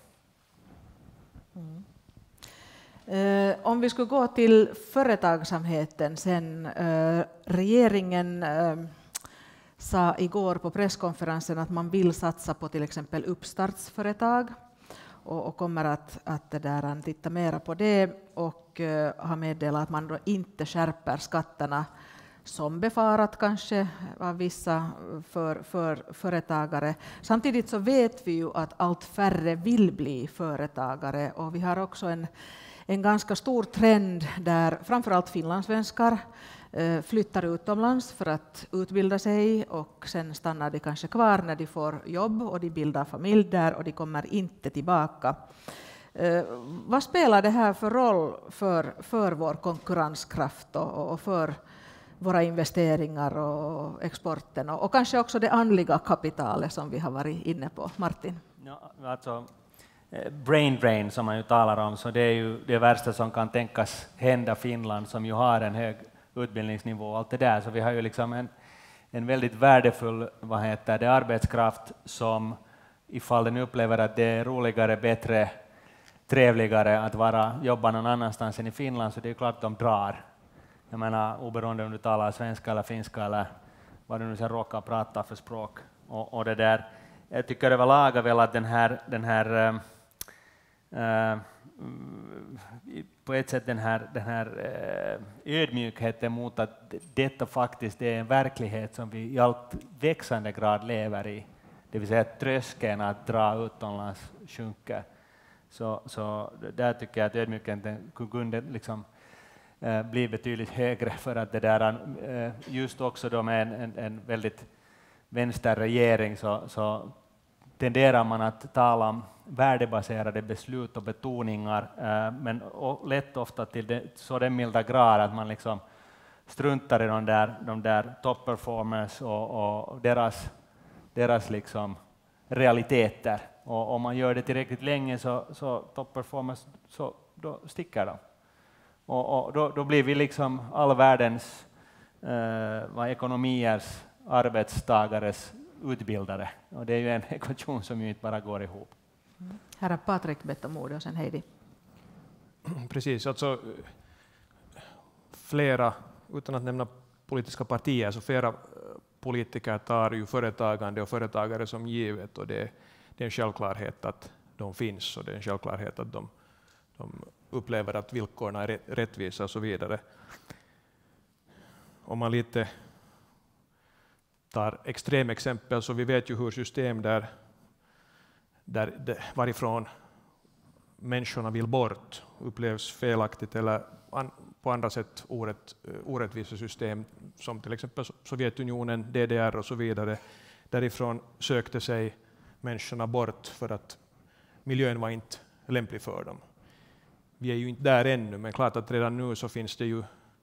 Om vi skulle gå till företagsamheten sen. Regeringen sa igår på presskonferensen att man vill satsa på till exempel uppstartsföretag och kommer att titta mera på det, och har meddelat att man då inte skärper skatterna som befarat kanske av vissa företagare. Samtidigt så vet vi ju att allt färre vill bli företagare, och vi har också en ganska stor trend där framförallt finlandssvenskar flyttar utomlands för att utbilda sig, och sen stannar de kanske kvar när de får jobb och de bildar familj där, och de kommer inte tillbaka. Vad spelar det här för roll för vår konkurrenskraft och för våra investeringar och exporten, och kanske också det andliga kapitalet som vi har varit inne på? Martin? Ja, alltså, brain drain som man ju talar om, så det är ju det värsta som kan tänkas hända Finland, som ju har en hög utbildningsnivå och allt det där. Så vi har ju liksom en väldigt värdefull det arbetskraft som, ifall den upplever att det är roligare, bättre, trevligare att jobba någon annanstans än i Finland, så det är klart att de drar. Jag menar, oberoende om du talar svenska eller finska eller vad du nu ska råka prata för språk. Och det där, jag tycker överlag väl att den här på ett sätt den här ödmjukheten mot att detta faktiskt är en verklighet som vi i allt växande grad lever i, det vill säga att tröskeln att dra utomlands sjunker. Så där tycker jag att ödmjukheten kunde liksom bli betydligt högre, för att det där just också då med en väldigt vänsterregering så tenderar man att tala om värdebaserade beslut och betoningar, men lätt ofta till så den milda grad att man liksom struntar i de där top performers och deras liksom realiteter. Och om man gör det tillräckligt länge så top performers, så då sticker de. Och då blir vi liksom all världens ekonomiers, arbetstagares utbildare. Och det är ju en ekvation som ju inte bara går ihop. Här är Patrik Bettamode och sen Heidi. Precis, alltså flera, utan att nämna politiska partier, så flera politiker tar ju företagande och företagare som givet, och det är en självklarhet att de finns, och det är en självklarhet att de upplever att villkoren är rättvisa och så vidare. Om man lite tar extremexempel, så vi vet ju hur system varifrån människorna vill bort upplevs felaktigt eller på andra sätt orättvisa system, som till exempel Sovjetunionen, DDR och så vidare. Därifrån sökte sig människorna bort för att miljön var inte lämplig för dem. Vi är ju inte där ännu, men klart att redan nu så finns det ju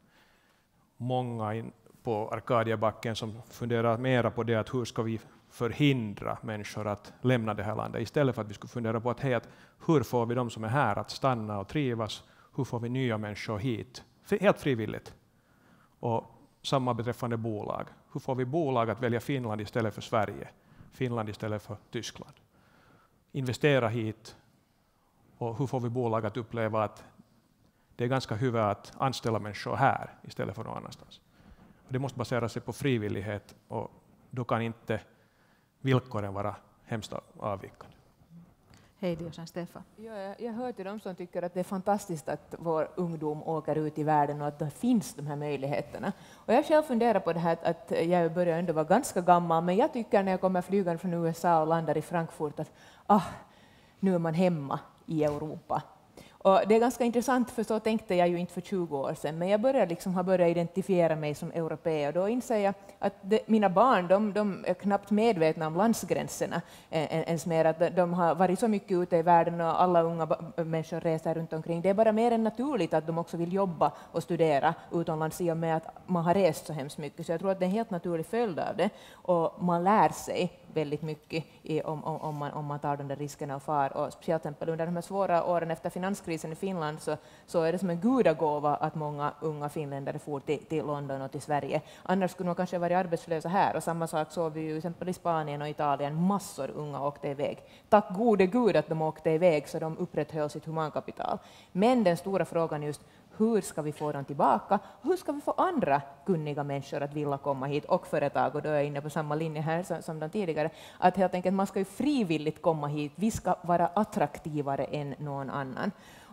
många på Arkadiabacken som funderar mera på det, att hur ska vi förhindra människor att lämna det här landet, istället för att vi skulle fundera på att hur får vi de som är här att stanna och trivas, hur får vi nya människor hit, helt frivilligt. Och samma beträffande bolag. Hur får vi bolag att välja Finland istället för Sverige, Finland istället för Tyskland? Investera hit, och hur får vi bolag att uppleva att det är ganska hyvä att anställa människor här istället för någon annanstans. Och det måste basera sig på frivillighet, och då kan inte villkoren vara hemskt avvikande. Heidi och sen Stefan. Jag hör till dem som tycker att det är fantastiskt att vår ungdom åker ut i världen och att det finns de här möjligheterna. Och jag själv funderar på det här att jag börjar ändå vara ganska gammal, men jag tycker när jag kommer flygande från USA och landar i Frankfurt att nu är man hemma i Europa. Och det är ganska intressant, för så tänkte jag ju inte för 20 år sedan, men jag har börjat identifiera mig som europé, och då inser jag att mina barn de är knappt medvetna om landsgränserna ens mer, att de har varit så mycket ute i världen och alla unga människor reser runt omkring. Det är bara mer än naturligt att de också vill jobba och studera utomlands i och med att man har rest så hemskt mycket, så jag tror att det är en helt naturlig följd av det, och man lär sig väldigt mycket om man tar de där riskerna och far, och speciellt under de här svåra åren efter finanskrisen i Finland så är det som en gudagåva att många unga finländare for till London och till Sverige. Annars skulle man kanske vara arbetslösa här, och samma sak såg vi ju exempel i Spanien och Italien, massor unga åkte iväg. Tack gode Gud att de åkte iväg, så de upprätthöll sitt humankapital. Men den stora frågan är just, hur ska vi få dem tillbaka? Hur ska vi få andra kunniga människor att vilja komma hit, och företag, och då är jag inne på samma linje här som de tidigare, att helt enkelt man ska ju frivilligt komma hit, vi ska vara attraktivare än någon annan.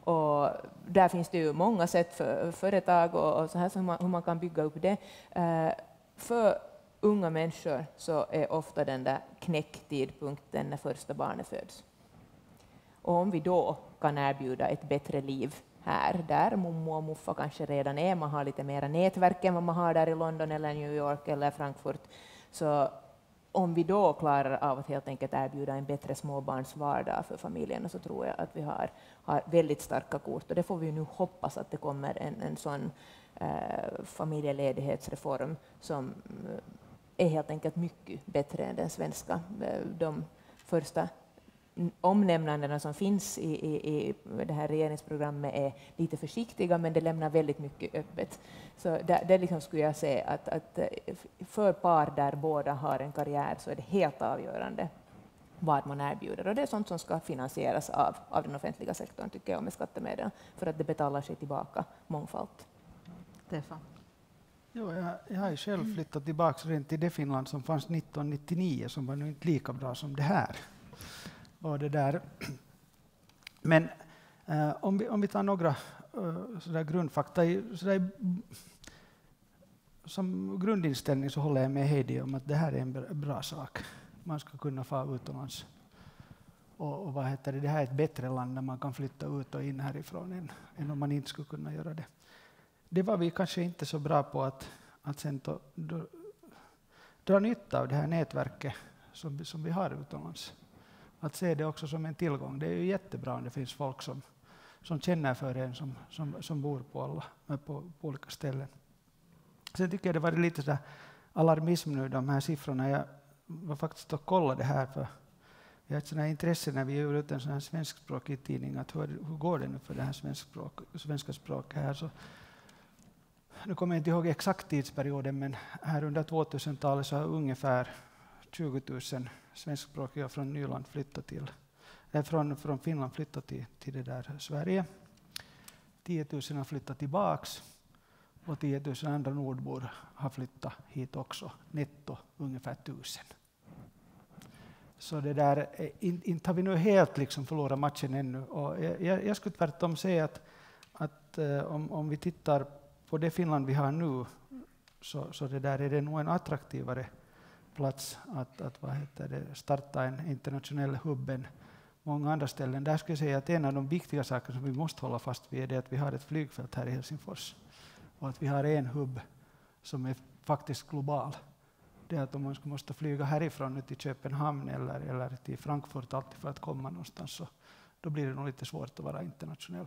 Och där finns det ju många sätt för företag och så här som hur man kan bygga upp det. För unga människor så är ofta den där knäcktidpunkten när första barnet föds. Och om vi då kan erbjuda ett bättre liv här, där mommo och muffa kanske redan är, man har lite mera nätverk än vad man har där i London eller New York eller Frankfurt, så om vi då klarar av att helt enkelt erbjuda en bättre småbarnsvardag för familjerna, så tror jag att vi har väldigt starka kort. Och det får vi nu hoppas att det kommer en sån familjeledighetsreform som är helt enkelt mycket bättre än den svenska. De första omnämnandena som finns i det här regeringsprogrammet är lite försiktiga, men det lämnar väldigt mycket öppet. Så det liksom skulle jag säga att för par där båda har en karriär så är det helt avgörande vad man erbjuder. Och det är sånt som ska finansieras av den offentliga sektorn, tycker jag, med skattemedel, för att det betalar sig tillbaka mångfalt. Stefan? Jo, jag har ju själv flyttat tillbaka rent till det Finland som fanns 1999, som var nu inte lika bra som det här. Och det där. Men om vi tar några sådär grundfakta. Som grundinställning så håller jag med Heidi om att det här är en bra sak. Man ska kunna få utomlands. Och vad heter det? Det här är ett bättre land när man kan flytta ut och in härifrån än om man inte skulle kunna göra det. Det var vi kanske inte så bra på att sen dra nytta av det här nätverket som vi har utomlands. Att se det också som en tillgång. Det är ju jättebra om det finns folk som känner för en som bor på olika ställen. Sen tycker jag det var lite så alarmism nu, de här siffrorna. Jag var faktiskt och kollade här, för jag har ett sådant intresse när vi gör ut en sån här svenskspråkig tidning, att hur går det nu för det här svenska språket här. Så, nu kommer jag inte ihåg exakt tidsperioden, men här under 2000-talet så har ungefär 20 000 svenskspråkiga från Nyland flyttat från Finland flyttat till det där Sverige. 10 000 har flyttat tillbaks och 10 000 andra nordbor har flyttat hit också. Netto ungefär 1000. Så det där, inte har vi nu helt liksom förlorat matchen ännu. Och jag skulle tvärtom säga att om vi tittar på det Finland vi har nu, så det där är det nog en attraktivare plats att starta en internationell hubb än många andra ställen. Där skulle jag säga att en av de viktiga saker som vi måste hålla fast vid är att vi har ett flygfält här i Helsingfors. Och att vi har en hubb som är faktiskt global. Det är att om man måste flyga härifrån nu till Köpenhamn eller till Frankfurt alltid för att komma någonstans, så då blir det nog lite svårt att vara internationell.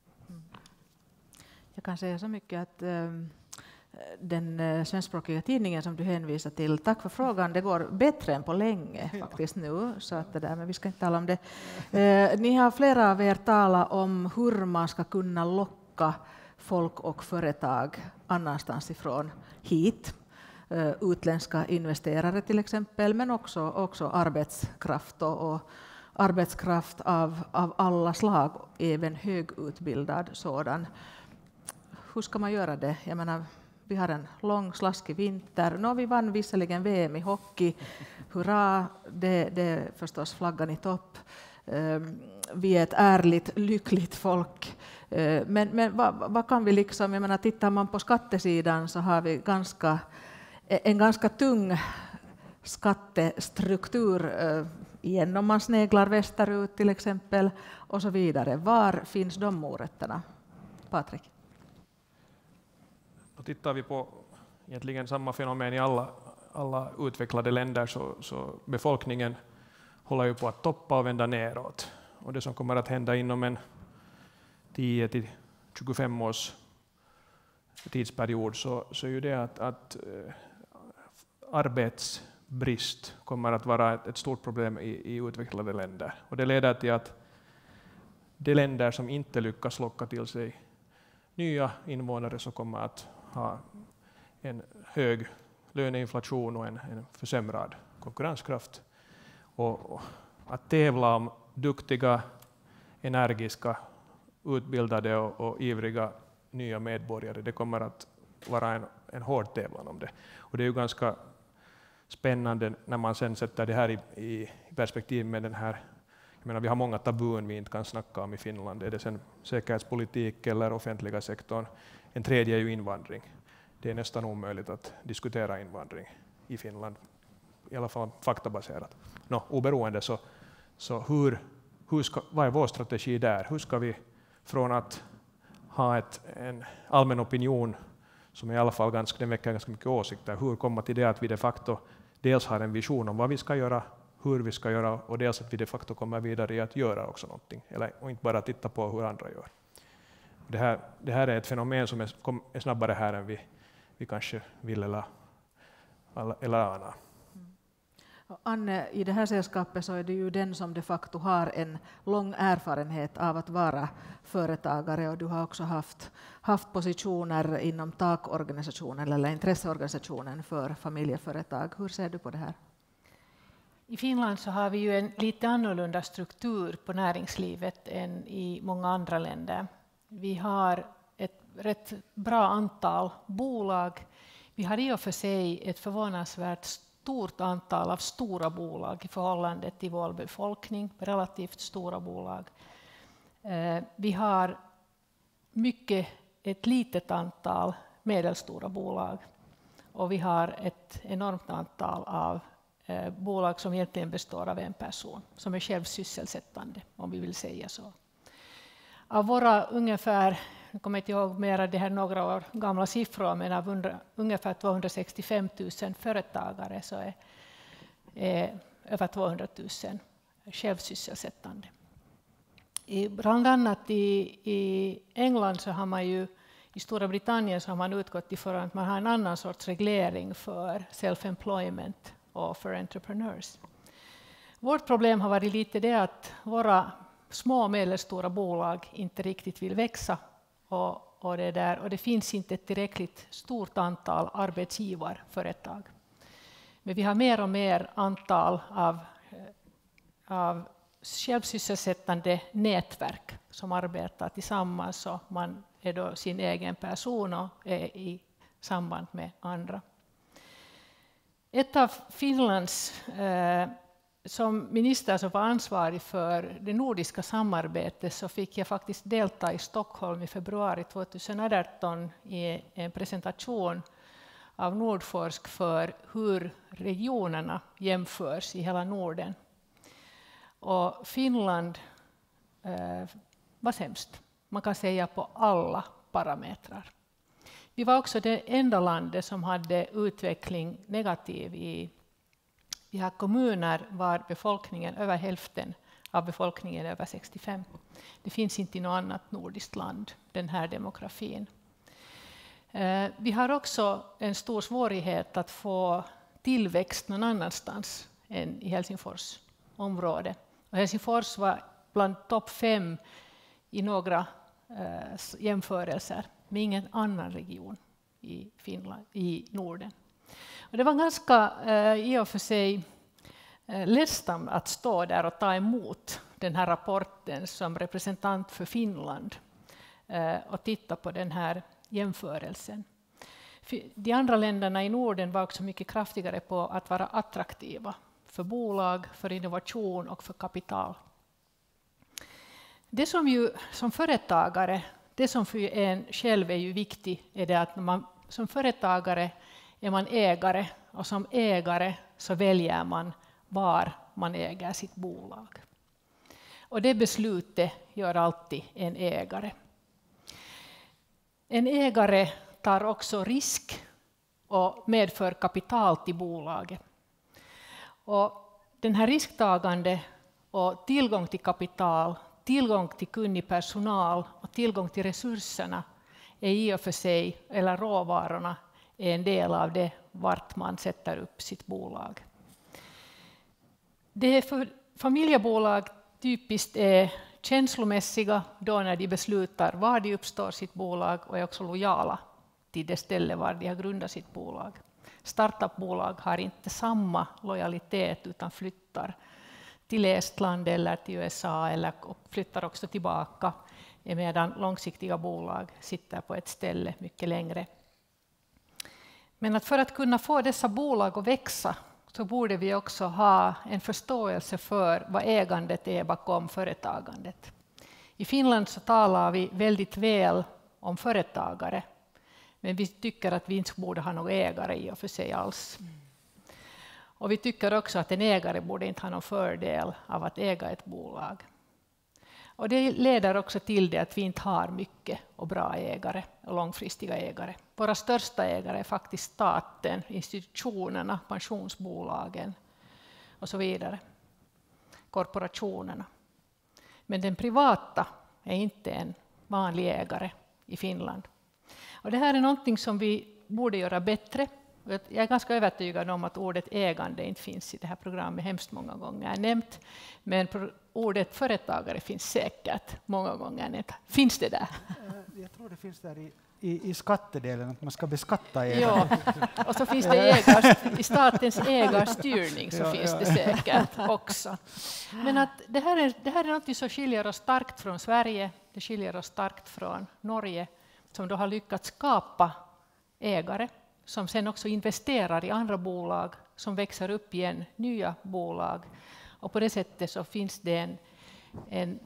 Jag kan säga så mycket att den svenskspråkiga tidningen som du hänvisar till, tack för frågan, det går bättre än på länge faktiskt nu, så att det där, men vi ska inte tala om det. Ni har flera av er talat om hur man ska kunna locka folk och företag annanstans ifrån hit. Utländska investerare till exempel, men också arbetskraft och arbetskraft av alla slag, även högutbildad sådan. Hur ska man göra det? Jag menar, vi har en lång slaskig vinter. Vi vann visserligen VM i hockey. Hurra, det är förstås flaggan i topp. Vi är ett ärligt, lyckligt folk. Men vad kan vi liksom, jag menar, tittar man på skattesidan så har vi en ganska tung skattestruktur igen om man sneglar västerut till exempel och så vidare. Var finns de morötterna? Patrik? Och tittar vi på egentligen samma fenomen i alla utvecklade länder, så befolkningen håller ju på att toppa och vända neråt. Och det som kommer att hända inom en 10-25 års tidsperiod så är ju det att arbetsbrist kommer att vara ett stort problem i utvecklade länder. Och det leder till att de länder som inte lyckas locka till sig nya invånare så kommer att ha en hög löneinflation och en försämrad konkurrenskraft. Och att tävla om duktiga, energiska, utbildade och ivriga nya medborgare, det kommer att vara en hård tävlan om det. Och det är ju ganska spännande när man sen sätter det här i perspektiv med den här Jag menar, vi har många tabun vi inte kan snacka om i Finland. Är det sen säkerhetspolitik eller offentliga sektorn? En tredje är ju invandring. Det är nästan omöjligt att diskutera invandring i Finland, i alla fall faktabaserat. Oberoende så vad är vår strategi där? Hur ska vi från att ha en allmän opinion som i alla fall den väcker ganska mycket åsikter, hur komma till det att vi de facto dels har en vision om vad vi ska göra, hur vi ska göra, och dels att vi de facto kommer vidare i att göra också någonting, och inte bara titta på hur andra gör. Det här är ett fenomen som är snabbare här än vi kanske vill eller ana. Anne, i det här sällskapet så är det ju den som de facto har en lång erfarenhet av att vara företagare, och du har också haft positioner inom takorganisationen eller intresseorganisationen för familjeföretag. Hur ser du på det här? I Finland så har vi ju en lite annorlunda struktur på näringslivet än i många andra länder. Vi har ett rätt bra antal bolag. Vi har i och för sig ett förvånansvärt stort antal av stora bolag i förhållande till vår befolkning, relativt stora bolag. Vi har ett litet antal medelstora bolag, och vi har ett enormt antal av bolag som egentligen består av en person, som är självsysselsättande, om vi vill säga så. Av våra ungefär, jag kommer inte ihåg mera det här några år gamla siffror, men av ungefär 265 000 företagare så är över 200 000 självsysselsättande. Bland annat i England så har man ju, i Storbritannien så har man utgått ifrån att man har en annan sorts reglering för self-employment och för entrepreneurs. Vårt problem har varit lite det att våra små och medelstora bolag inte riktigt vill växa, och det finns inte ett tillräckligt stort antal arbetsgivarföretag. Men vi har mer och mer antal av självsysselsättande nätverk som arbetar tillsammans, och man är då sin egen person och är i samband med andra. Ett av Finlands som minister som var ansvarig för det nordiska samarbetet så fick jag faktiskt delta i Stockholm i februari 2018 i en presentation av Nordforsk för hur regionerna jämförs i hela Norden. Och Finland var sämst, man kan säga på alla parametrar. Vi var också det enda landet som hade utveckling negativ vi har kommuner var befolkningen över hälften av befolkningen över 65. Det finns inte i något annat nordiskt land, den här demografin. Vi har också en stor svårighet att få tillväxt någon annanstans än i Helsingfors område. Och Helsingfors var bland topp 5 i några jämförelser med ingen annan region i Finland, i Norden. Och det var ganska i och för sig ledsamt att stå där och ta emot den här rapporten som representant för Finland och titta på den här jämförelsen. De andra länderna i Norden var också mycket kraftigare på att vara attraktiva för bolag, för innovation och för kapital. Det som ju som företagare, det som för en själv är ju viktigt, är det att man som företagare är man ägare, och som ägare så väljer man var man äger sitt bolag. Och det beslutet gör alltid en ägare. En ägare tar också risk och medför kapital till bolaget. Och den här risktagande och tillgång till kapital, tillgång till kunnig personal och tillgång till resurserna är i och för sig, eller råvarorna, är en del av det vart man sätter upp sitt bolag. Det är för familjebolag typiskt är känslomässiga då när de beslutar var de uppstår sitt bolag, och är också lojala till det ställe var de har grundat sitt bolag. Startupbolag har inte samma lojalitet utan flyttar till Estland eller till USA eller flyttar också tillbaka, medan långsiktiga bolag sitter på ett ställe mycket längre. Men att för att kunna få dessa bolag att växa så borde vi också ha en förståelse för vad ägandet är bakom företagandet. I Finland så talar vi väldigt väl om företagare, men vi tycker att vi inte borde ha några ägare i och för sig alls. Och vi tycker också att en ägare borde inte ha någon fördel av att äga ett bolag. Och det leder också till det att vi inte har mycket och bra ägare och långfristiga ägare. Våra största ägare är faktiskt staten, institutionerna, pensionsbolagen och så vidare. Korporationerna. Men den privata är inte en vanlig ägare i Finland. Och det här är någonting som vi borde göra bättre. Jag är ganska övertygad om att ordet ägande inte finns i det här programmet hemskt många gånger nämnt. Men ordet företagare finns säkert många gånger nämnt. Finns det där? Jag tror det finns där i skattedelen, att man ska beskatta ägare. Ja, och så finns det i statens ägarstyrning så finns det säkert också. Men att det här är något som skiljer oss starkt från Sverige, det skiljer oss starkt från Norge, som då har lyckats skapa ägare som sen också investerar i andra bolag som växer upp igen, nya bolag. Och på det sättet så finns det en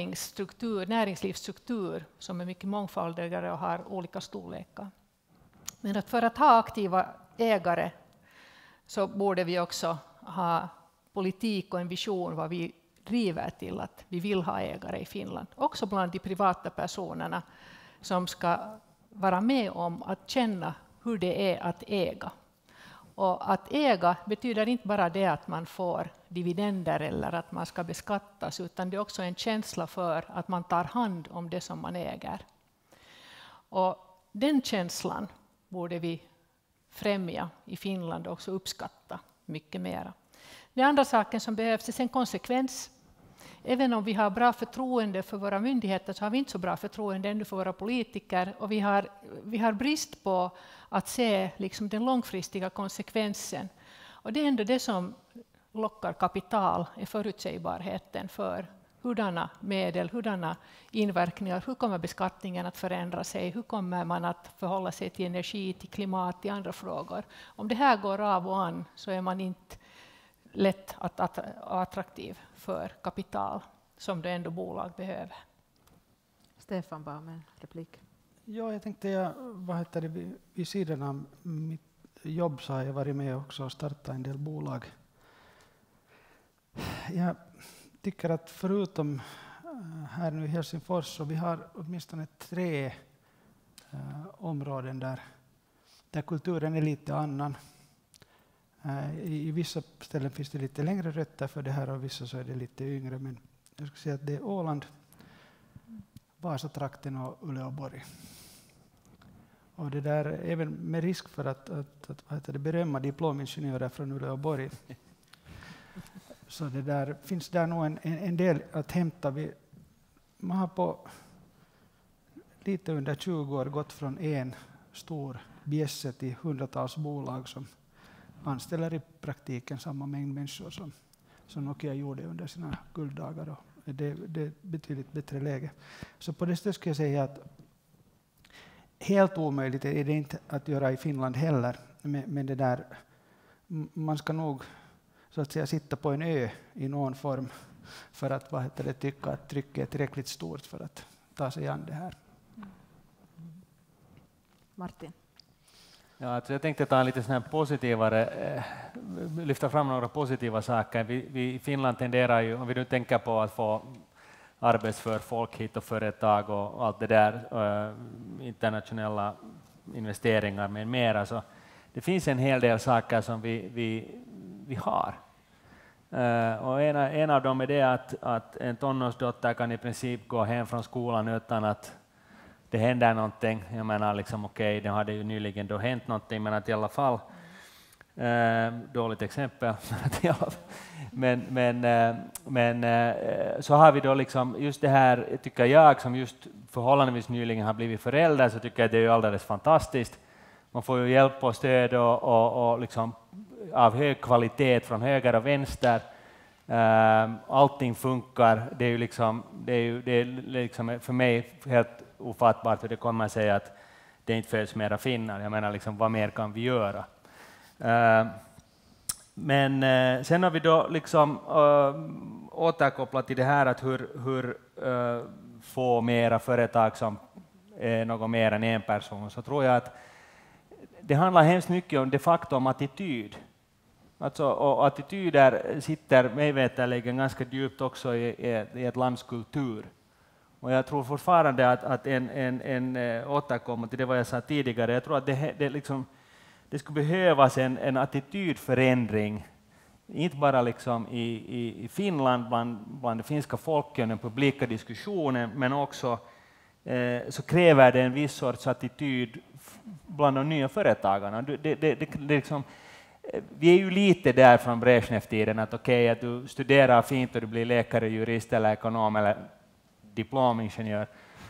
näringslivsstruktur som är mycket mångfaldigare och har olika storlekar. Men att för att ha aktiva ägare så borde vi också ha politik och en vision vad vi driver till att vi vill ha ägare i Finland. Också bland de privata personerna som ska vara med om att känna hur det är att äga. Och att äga betyder inte bara det att man får dividender eller att man ska beskattas, utan det är också en känsla för att man tar hand om det som man äger. Och den känslan borde vi främja i Finland och också uppskatta mycket mer. Den andra saken som behövs är sen konsekvens. Även om vi har bra förtroende för våra myndigheter så har vi inte så bra förtroende ännu för våra politiker. Och vi har brist på att se liksom den långfristiga konsekvensen. Och det är ändå det som lockar kapital, är förutsägbarheten för hurdana medel, hurdana inverkningar, hur kommer beskattningen att förändra sig, hur kommer man att förhålla sig till energi, till klimat, till andra frågor. Om det här går av och an så är man inte lätt att attraktiv för kapital som det ändå bolag behöver. Stefan Baumen, replik. Ja, jag tänkte, vid sidan av mitt jobb så har jag varit med också och startat en del bolag. Jag tycker att förutom här nu i Helsingfors så vi har åtminstone 3 områden där kulturen är lite annan. I vissa ställen finns det lite längre rötter för det här och vissa så är det lite yngre. Men jag skulle säga att det är Åland, Vasatrakten och Uleåborg. Och det där, även med risk för att berömma diplomingenjörer från Uleåborg, så det där, finns där nog en del att hämta. Man har på lite under 20 år gått från en stor bjässe till hundratals bolag som anställer i praktiken samma mängd människor som Nokia gjorde under sina gulddagar. Och det är betydligt bättre läge. Så på det sättet ska jag säga att helt omöjligt är det inte att göra i Finland heller. Men det där, man ska nog så att säga sitta på en ö i någon form för att tycka att trycket är tillräckligt stort för att ta sig an det här. Martin. Ja, alltså jag tänkte ta en lite sån positivare, lyfta fram några positiva saker. Vi i Finland tenderar ju, om vi nu tänker på att få arbetsför folk hit och företag och allt det där, internationella investeringar med mera, så det finns en hel del saker som vi har. Och en av dem är det att en tonårsdotter kan i princip gå hem från skolan utan att det händer någonting. Jag menar liksom okej, det hade ju nyligen då hänt någonting, men att i alla fall dåligt exempel. men så har vi då liksom just det här, tycker jag, som just förhållandevis nyligen har blivit förälder, så tycker jag det är ju alldeles fantastiskt. Man får ju hjälp och stöd och liksom av hög kvalitet från höger och vänster. Allting funkar. Det är ju liksom för mig helt ofattbart hur det kommer sig att det inte föds mera finnar. Jag menar, liksom, vad mer kan vi göra? Men sen har vi då liksom återkopplat till det här att hur få mera företag som är något mer än en person, så tror jag att det handlar hemskt mycket om de facto om attityd. Alltså, och attityder sitter mig veterligen ganska djupt också i ett lands kultur. Och jag tror fortfarande att återkomma till det vad jag sa tidigare, jag tror att det skulle behövas en attitydförändring, inte bara liksom i Finland bland det finska folket, den publika diskussionen, men också så kräver det en viss sorts attityd bland de nya företagarna. Vi är ju lite där från Brezhnev-tiden att okej, att du studerar fint och du blir läkare, jurist eller ekonom eller diplomingenjör.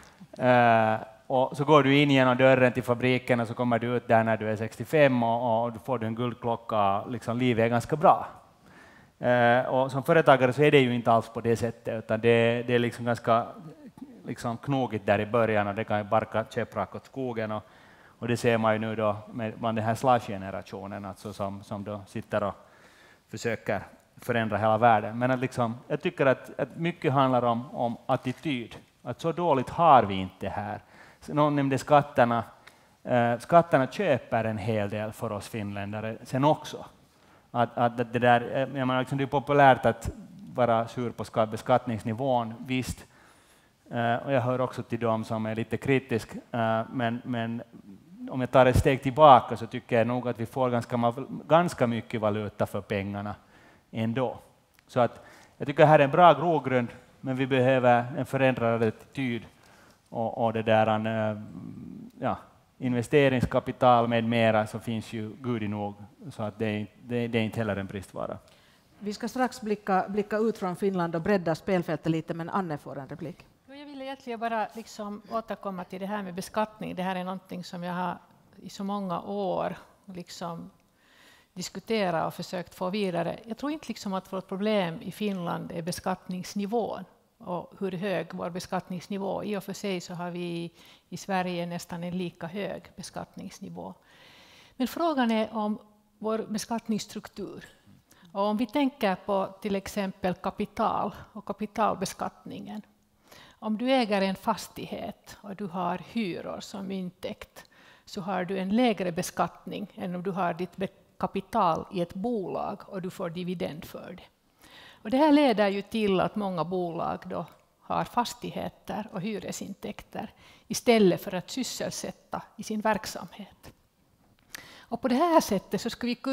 Och så går du in genom dörren till fabriken och så kommer du ut där när du är 65 och du får en guldklocka, liksom livet är ganska bra. Och som företagare så är det ju inte alls på det sättet, utan det är liksom ganska liksom knogigt där i början och det kan ju barka käpprak åt skogen. Och det ser man ju nu då bland den här slash-generationen, alltså som då sitter och försöker förändra hela världen. Men att liksom, jag tycker att mycket handlar om attityd. Att så dåligt har vi inte här. Så någon nämnde skatterna. Skatterna köper en hel del för oss finländare sen också. Att det där, jag menar, liksom det är populärt att vara sur på beskattningsnivån, visst. Och jag hör också till dem som är lite kritisk, men om jag tar ett steg tillbaka så tycker jag nog att vi får ganska mycket valuta för pengarna ändå. Så att jag tycker det här är en bra grogrund, men vi behöver en förändrad attityd och det där investeringskapital med mera, så finns ju gudi nog, så att det är inte heller en bristvara. Vi ska strax blicka ut från Finland och bredda spelfältet lite, men Anne får en replik. Jag vill egentligen bara liksom återkomma till det här med beskattning. Det här är någonting som jag har i så många år liksom diskuterat och försökt få vidare. Jag tror inte liksom att vårt problem i Finland är beskattningsnivån och hur hög vår beskattningsnivå. I och för sig så har vi i Sverige nästan en lika hög beskattningsnivå. Men frågan är om vår beskattningsstruktur. Och om vi tänker på till exempel kapital och kapitalbeskattningen. Om du äger en fastighet och du har hyror som intäkt, så har du en lägre beskattning än om du har ditt kapital i ett bolag och du får dividend för det. Och det här leder ju till att många bolag då har fastigheter och hyresintäkter istället för att sysselsätta i sin verksamhet. Och på det här sättet så ska vi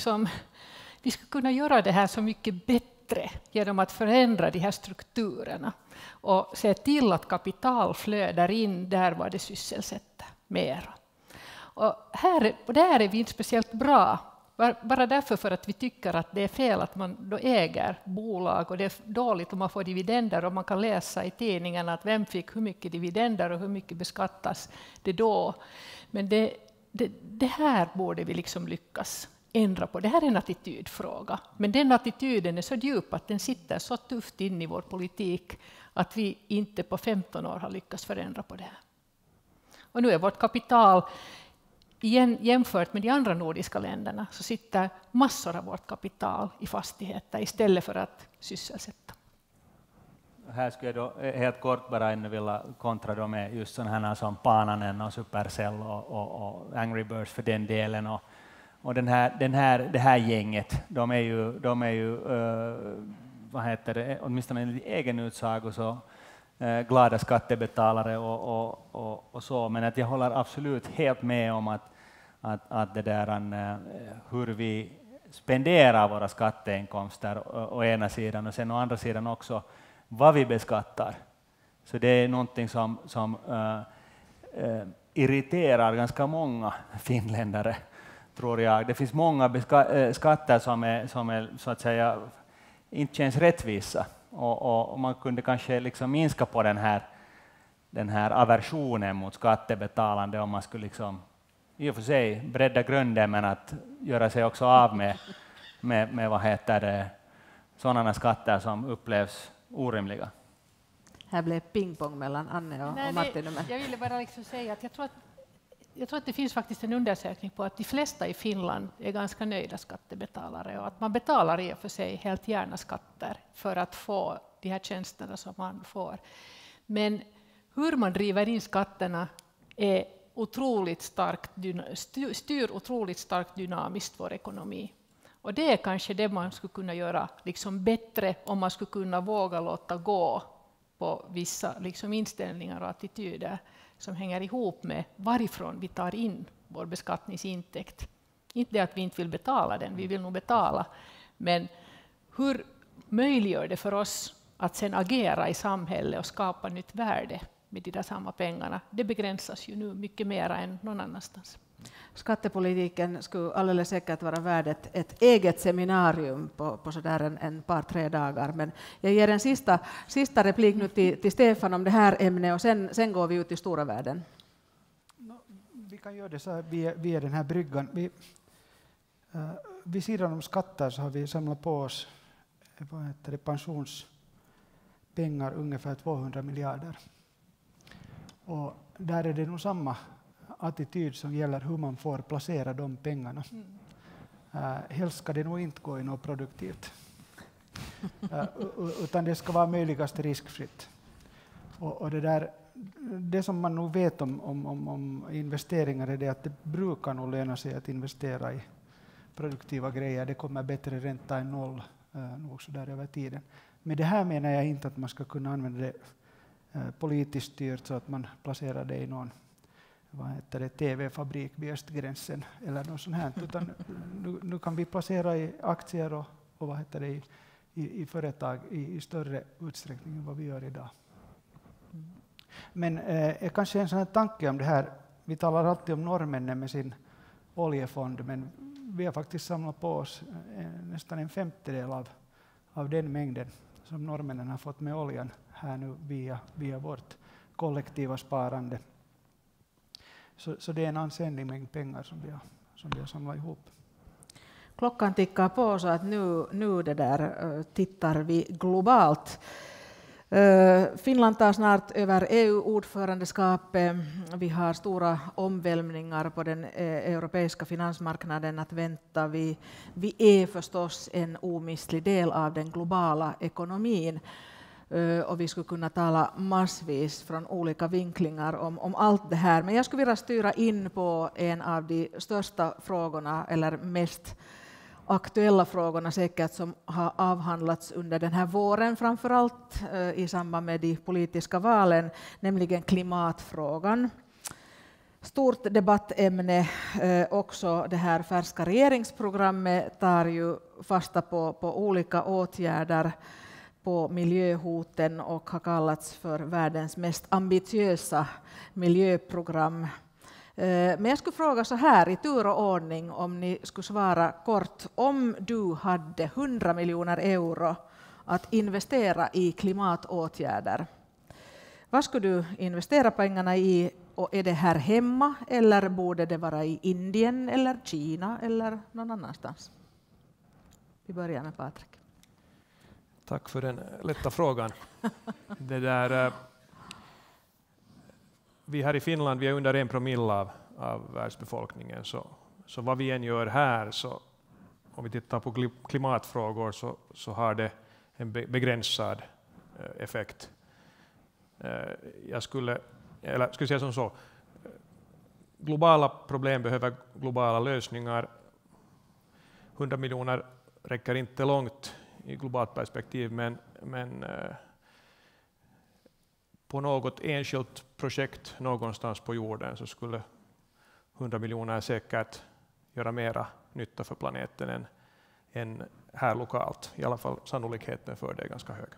kunna göra det här så mycket bättre genom att förändra de här strukturerna och se till att kapital flödar in där var det sysselsätter mer. Och där är vi inte speciellt bra, bara därför för att vi tycker att det är fel att man då äger bolag och det är dåligt om man får dividender och man kan läsa i tidningen att vem fick hur mycket dividender och hur mycket beskattas det då. Men det här borde vi liksom lyckas ändra på. Det här är en attitydfråga. Men den attityden är så djup att den sitter så tufft in i vår politik att vi inte på 15 år har lyckats förändra på det här. Och nu är vårt kapital, jämfört med de andra nordiska länderna, så sitter massor av vårt kapital i fastigheter istället för att sysselsätta. Här skulle jag då helt kort bara ännu vilja kontra dem med just sådana som Pananen och Supercell och Angry Birds för den delen. Och det här gänget, de är ju vad heter det, åtminstone enligt egen utsago så glada skattebetalare och så, men att jag håller absolut helt med om att det där hur vi spenderar våra skatteinkomster å ena sidan och sen å andra sidan också vad vi beskattar. Så det är någonting som irriterar ganska många finländare, tror jag. Det finns många skatter som är så att säga inte känns rättvisa. Och man kunde kanske liksom minska på den här aversionen mot skattebetalande om man skulle liksom, i och för sig bredda grunden, men att göra sig också av med vad heter det, sådana skatter som upplevs orimliga. Här blev pingpong mellan Anne och Martin. Jag ville bara liksom säga att jag tror att jag tror att det finns faktiskt en undersökning på att de flesta i Finland är ganska nöjda skattebetalare och att man betalar i och för sig helt gärna skatter för att få de här tjänsterna som man får. Men hur man driver in skatterna är styr otroligt starkt dynamiskt vår ekonomi. Och det är kanske det man skulle kunna göra liksom bättre om man skulle kunna våga låta gå på vissa liksom inställningar och attityder som hänger ihop med varifrån vi tar in vår beskattningsintäkt. Inte det att vi inte vill betala den, vi vill nog betala. Men hur möjliggör det för oss att sen agera i samhället och skapa nytt värde med de där samma pengarna? Det begränsas ju nu mycket mer än någon annanstans. Skattepolitiken skulle alldeles säkert vara värd ett eget seminarium på sådär en par, 3 dagar. Men jag ger en sista replik nu till Stefan om det här ämnet och sen går vi ut i stora världen. Vi kan göra det så här via den här bryggan. Vid sidan om skatter så har vi samlat på oss pensionspengar ungefär 200 miljarder. Och där är det nog samma attityd som gäller hur man får placera de pengarna. Helst ska det nog inte gå i något produktivt. Utan det ska vara möjligast riskfritt. Och det som man nog vet om investeringar är det att det brukar nog löna sig att investera i produktiva grejer. Det kommer bättre ränta än noll nog så där över tiden. Men det här menar jag inte att man ska kunna använda det politiskt styrt så att man placerar det i någon TV-fabrik vid östgränsen eller något sånt här. Utan nu kan vi placera i aktier och i företag i större utsträckning än vad vi gör idag. Men kanske en sån här tanke om det här. Vi talar alltid om norrmännen med sin oljefond, men vi har faktiskt samlat på oss nästan en 50-del av den mängden som norrmännen har fått med oljan här nu via vårt kollektiva sparande. Så det är en ansenlig mängd pengar som vi har samlat ihop. Klockan tickar på så att nu tittar vi globalt. Finland tar snart över EU-ordförandeskapet. Vi har stora omvälvningar på den europeiska finansmarknaden att vänta. Vi är förstås en omistlig del av den globala ekonomin. Och vi skulle kunna tala massvis från olika vinklingar om allt det här. Men jag skulle vilja styra in på en av de största frågorna, eller mest aktuella frågorna säkert, som har avhandlats under den här våren, framförallt i samband med de politiska valen, nämligen klimatfrågan. Stort debattämne. Också det här färska regeringsprogrammet tar ju fasta på olika åtgärder på miljöhoten och har kallats för världens mest ambitiösa miljöprogram. Men jag skulle fråga så här i tur och ordning, om ni skulle svara kort. Om du hade 100 miljoner euro att investera i klimatåtgärder, vad skulle du investera pengarna i? Och är det här hemma eller borde det vara i Indien eller Kina eller någon annanstans? Vi börjar med Patrik. Tack för den lätta frågan. Vi här i Finland, vi är under 1% av världsbefolkningen. Så vad vi än gör här, så om vi tittar på klimatfrågor, så har det en begränsad effekt. Jag skulle säga som så. Globala problem behöver globala lösningar. 100 miljoner räcker inte långt i globalt perspektiv, men på något enskilt projekt någonstans på jorden så skulle 100 miljoner säkert göra mera nytta för planeten än här lokalt. I alla fall sannolikheten för det är ganska hög.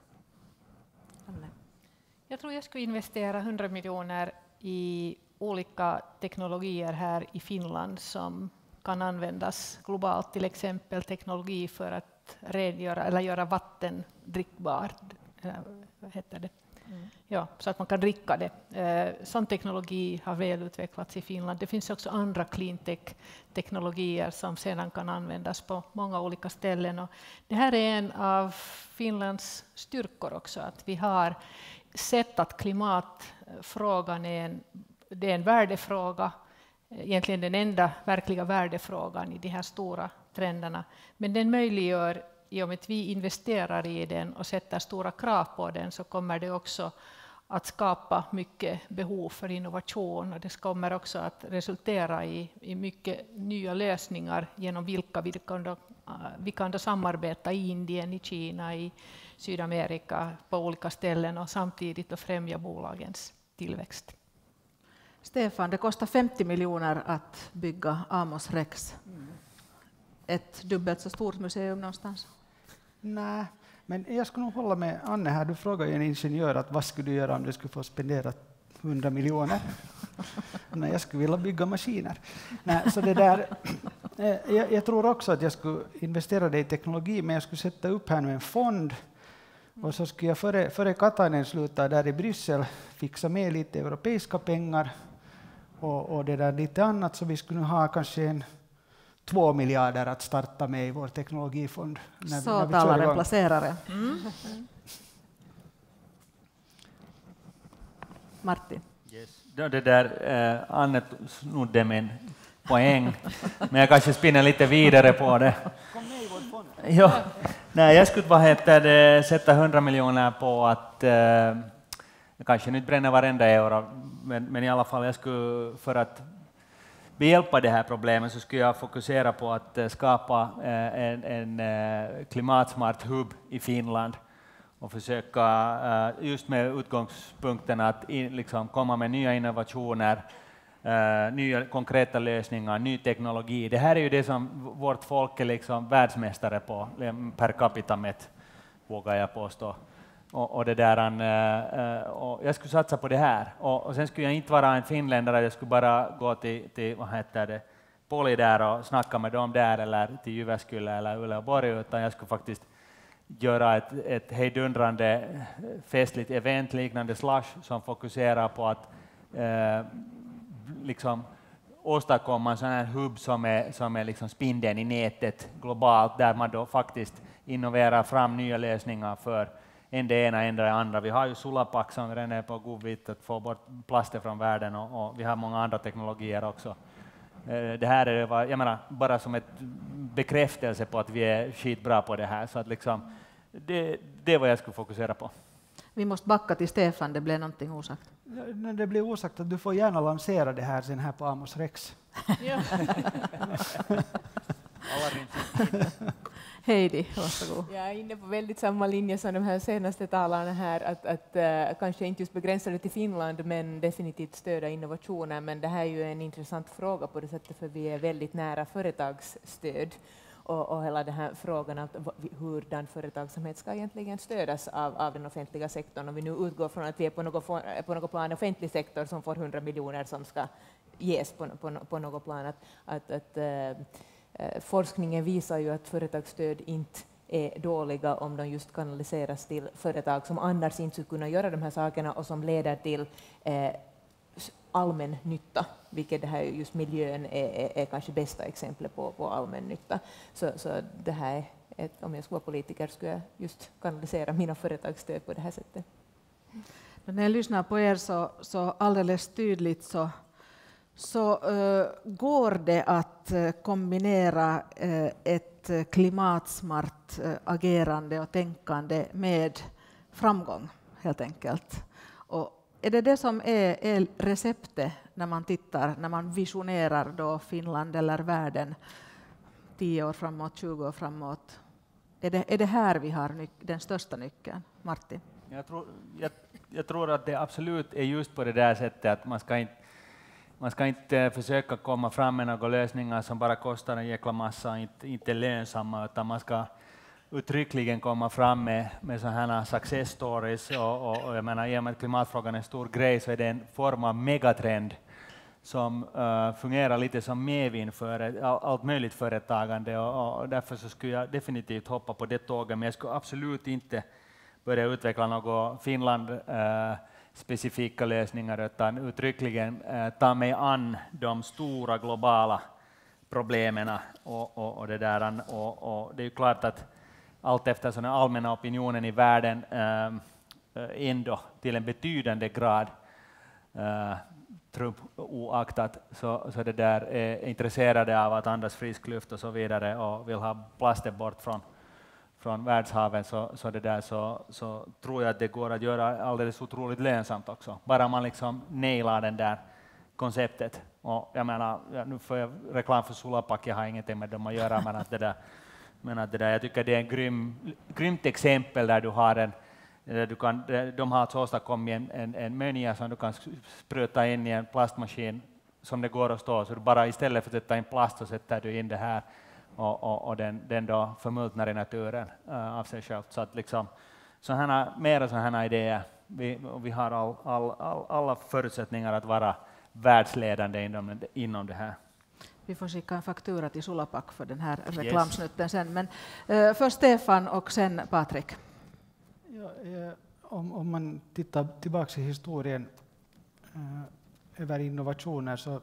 Jag tror jag skulle investera 100 miljoner i olika teknologier här i Finland som kan användas globalt, till exempel teknologi för att rengöra eller göra vatten drickbart. Vad heter det? Ja, så att man kan dricka det. Sån teknologi har väl utvecklats i Finland. Det finns också andra cleantech-teknologier som sedan kan användas på många olika ställen. Och det här är en av Finlands styrkor också, att vi har sett att klimatfrågan är en värdefråga. egentligen den enda verkliga värdefrågan i de här stora trenderna. Men den möjliggör, i och med att vi investerar i den och sätter stora krav på den, så kommer det också att skapa mycket behov för innovation, och det kommer också att resultera i mycket nya lösningar genom vilka vi kan då samarbeta i Indien, i Kina, i Sydamerika, på olika ställen, och samtidigt då främja bolagens tillväxt. Stefan, det kostar 50 miljoner att bygga Amos Rex. Ett dubbelt så stort museum någonstans? Nej, men jag skulle nog hålla med Anne här. Du frågar ju en ingenjör att vad skulle du göra om du skulle få spendera 100 miljoner? Nej, jag skulle vilja bygga maskiner. Nej, så det där, jag tror också att jag skulle investera det i teknologi, men jag skulle sätta upp här nu en fond. Och så skulle jag före Katainen slutar där i Bryssel fixa med lite europeiska pengar och det där lite annat, så vi skulle ha kanske 2 miljarder att starta med i vår teknologifond. Så talar en placerare. Martin. Yes. Det där Anne snodde min poäng, men jag kanske spinner lite vidare på det. Kom med i vår fond. Ja. Nej, jag skulle sätta 100 miljoner på att jag kanske inte bränner varenda euro, men i alla fall jag skulle, för att behjälpa det här problemet, så skulle jag fokusera på att skapa en klimatsmart hub i Finland och försöka just med utgångspunkten att liksom komma med nya innovationer, nya konkreta lösningar, ny teknologi. Det här är ju det som vårt folk är liksom världsmästare på per capita mätt, vågar jag påstå. Och det där, och jag skulle satsa på det här. Och sen skulle jag inte vara en finländare, jag skulle bara gå till vad heter det, Poli där och snacka med dem där, eller till Jyväskylä eller Uleåborg, utan jag skulle faktiskt göra ett hejdundrande festligt event liknande Slush som fokuserar på att liksom åstadkomma en sån här hub som är liksom spindeln i nätet globalt, där man då faktiskt innoverar fram nya lösningar för en det ena, en det andra. Vi har ju Sulapack som redan är på god vitt att få bort plaster från världen, och vi har många andra teknologier också. Det här är, jag menar, bara som ett bekräftelse på att vi är skitbra på det här. Så att liksom, det är vad jag skulle fokusera på. Vi måste backa till Stefan, det blev någonting osagt. Det blir osagt att du får gärna lansera det här sen här på Amos Rex. Ja. Heidi, varsågod. Jag är inne på väldigt samma linje som de här senaste talarna här, att kanske inte just begränsa det till Finland, men definitivt stödja innovationer. Men det här är ju en intressant fråga på det sättet, för vi är väldigt nära företagsstöd. Och hela den här frågan att hurdan företagsamhet ska egentligen stödas av den offentliga sektorn. Om vi nu utgår från att vi är på något plan offentlig sektor som får 100 miljoner som ska ges på något plan. Forskningen visar ju att företagsstöd inte är dåliga om de just kanaliseras till företag som annars inte skulle kunna göra de här sakerna och som leder till allmän nytta, vilket det här just miljön är kanske bästa exemplet på allmän nytta. Så det här är om jag skulle vara politiker skulle jag just kanalisera mina företagsstöd på det här sättet. Men när jag lyssnar på er så alldeles tydligt så går det att kombinera ett klimatsmart agerande och tänkande med framgång, helt enkelt. Och är det som är receptet när man visionerar då Finland eller världen 10 år framåt, 20 år framåt? Är det här vi har den största nyckeln? Martin? Jag tror att det absolut är just på det där sättet att man ska inte försöka komma fram med några lösningar som bara kostar en jäkla massa och inte är lönsamma, utan man ska uttryckligen komma fram med sådana här success stories. Och jag menar, i och med att klimatfrågan är en stor grej så är det en form av megatrend som fungerar lite som medvind för allt möjligt företagande. Och därför så skulle jag definitivt hoppa på det tåget, men jag skulle absolut inte börja utveckla några Finland-specifika lösningar, utan uttryckligen ta mig an de stora globala problemen. Och det där. Och det är ju klart att allt eftersom den allmänna opinionen i världen ändå till en betydande grad Trump oaktat, så det där är intresserade av att andas frisk luft och så vidare och vill ha plasten bort från världshaven, så tror jag att det går att göra alldeles otroligt lönsamt också. Bara man liksom nailar den där konceptet. Och jag menar, nu får jag reklam för Sulapak, jag har ingenting med dem att göra, men att det där, jag tycker det är en grymt exempel där du har de har alltså åstadkommit en mönja som du kan spruta in i en plastmaskin som det går att stå, så du bara istället för att sätta in plast så sätter du in det här och den då förmultnar i naturen av sig själv. Så att liksom, mera sådana idéer. Vi har alla förutsättningar att vara världsledande inom det här. Vi får skicka en faktura till Sulapak för den här reklamsnutten sen. Men först Stefan och sen Patrik. Ja, om man tittar tillbaka i historien över innovationer, så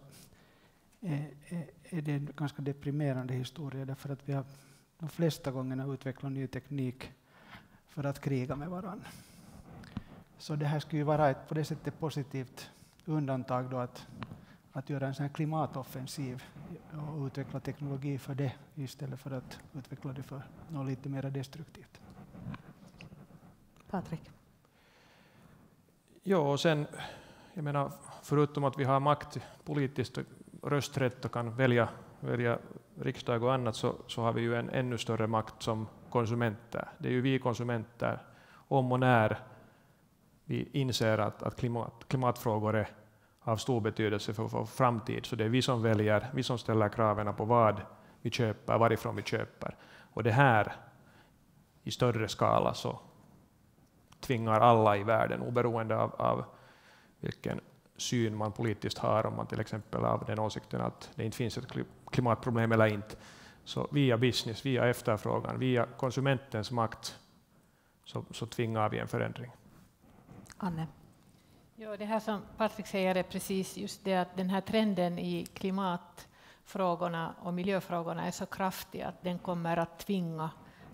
är det en ganska deprimerande historia, därför att vi har de flesta gångerna utvecklat ny teknik för att kriga med varandra. Så det här skulle ju vara ett på det sättet positivt undantag då, att göra en sån här klimatoffensiv och utveckla teknologi för det istället för att utveckla det för något lite mer destruktivt. Patrik. Ja, och sen, jag menar, förutom att vi har makt politiskt, rösträtt och kan välja riksdag och annat, så har vi ju en ännu större makt som konsumenter. Det är ju vi konsumenter, om och när vi inser att klimatfrågor är av stor betydelse för vår framtid. Så det är vi som väljer, vi som ställer kraven på vad vi köper, varifrån vi köper. Och det här i större skala så tvingar alla i världen, oberoende av vilken syn man politiskt har, om man till exempel har den åsikten att det inte finns ett klimatproblem eller inte. Så via business, via efterfrågan, via konsumentens makt så tvingar vi en förändring. Anne. Ja, det här som Patrik säger är precis just det, att den här trenden i klimatfrågorna och miljöfrågorna är så kraftig att den kommer att tvinga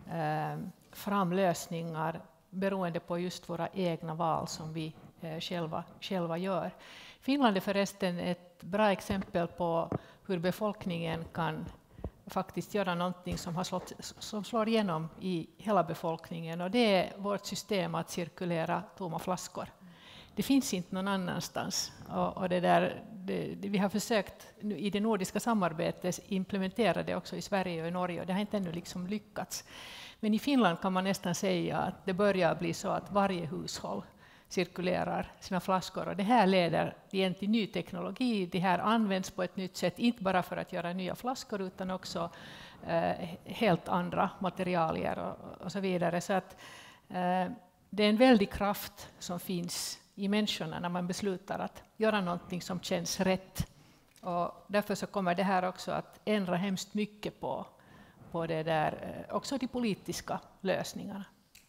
fram lösningar beroende på just våra egna val som vi själva gör. Finland är förresten ett bra exempel på hur befolkningen kan faktiskt göra någonting som slår igenom i hela befolkningen, och det är vårt system att cirkulera tomma flaskor. Det finns inte någon annanstans. Och vi har försökt i det nordiska samarbetet implementera det också i Sverige och i Norge, och det har inte ännu liksom lyckats. Men i Finland kan man nästan säga att det börjar bli så att varje hushåll cirkulerar sina flaskor. Och det här leder igen till ny teknologi. Det här används på ett nytt sätt, inte bara för att göra nya flaskor utan också helt andra materialier och så vidare. Så att, det är en väldig kraft som finns i människorna när man beslutar att göra någonting som känns rätt. Och därför så kommer det här också att ändra hemskt mycket på det där, också de politiska lösningarna.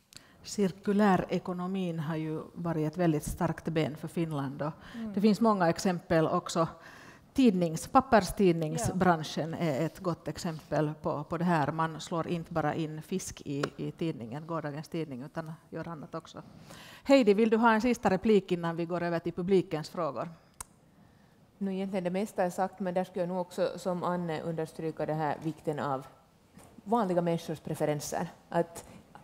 Cirkulärekonomin har ju varit ett väldigt starkt ben för Finland. Och det finns många exempel också. Papperstidningsbranschen är ett gott exempel på det här. Man slår inte bara in fisk i tidningen, gårdagens tidning, utan gör annat också. Heidi, vill du ha en sista replik innan vi går över till publikens frågor? Nu egentligen det mesta är sagt, men där skulle jag nog också som Anne understryka det här vikten av vanliga människors preferenser. Att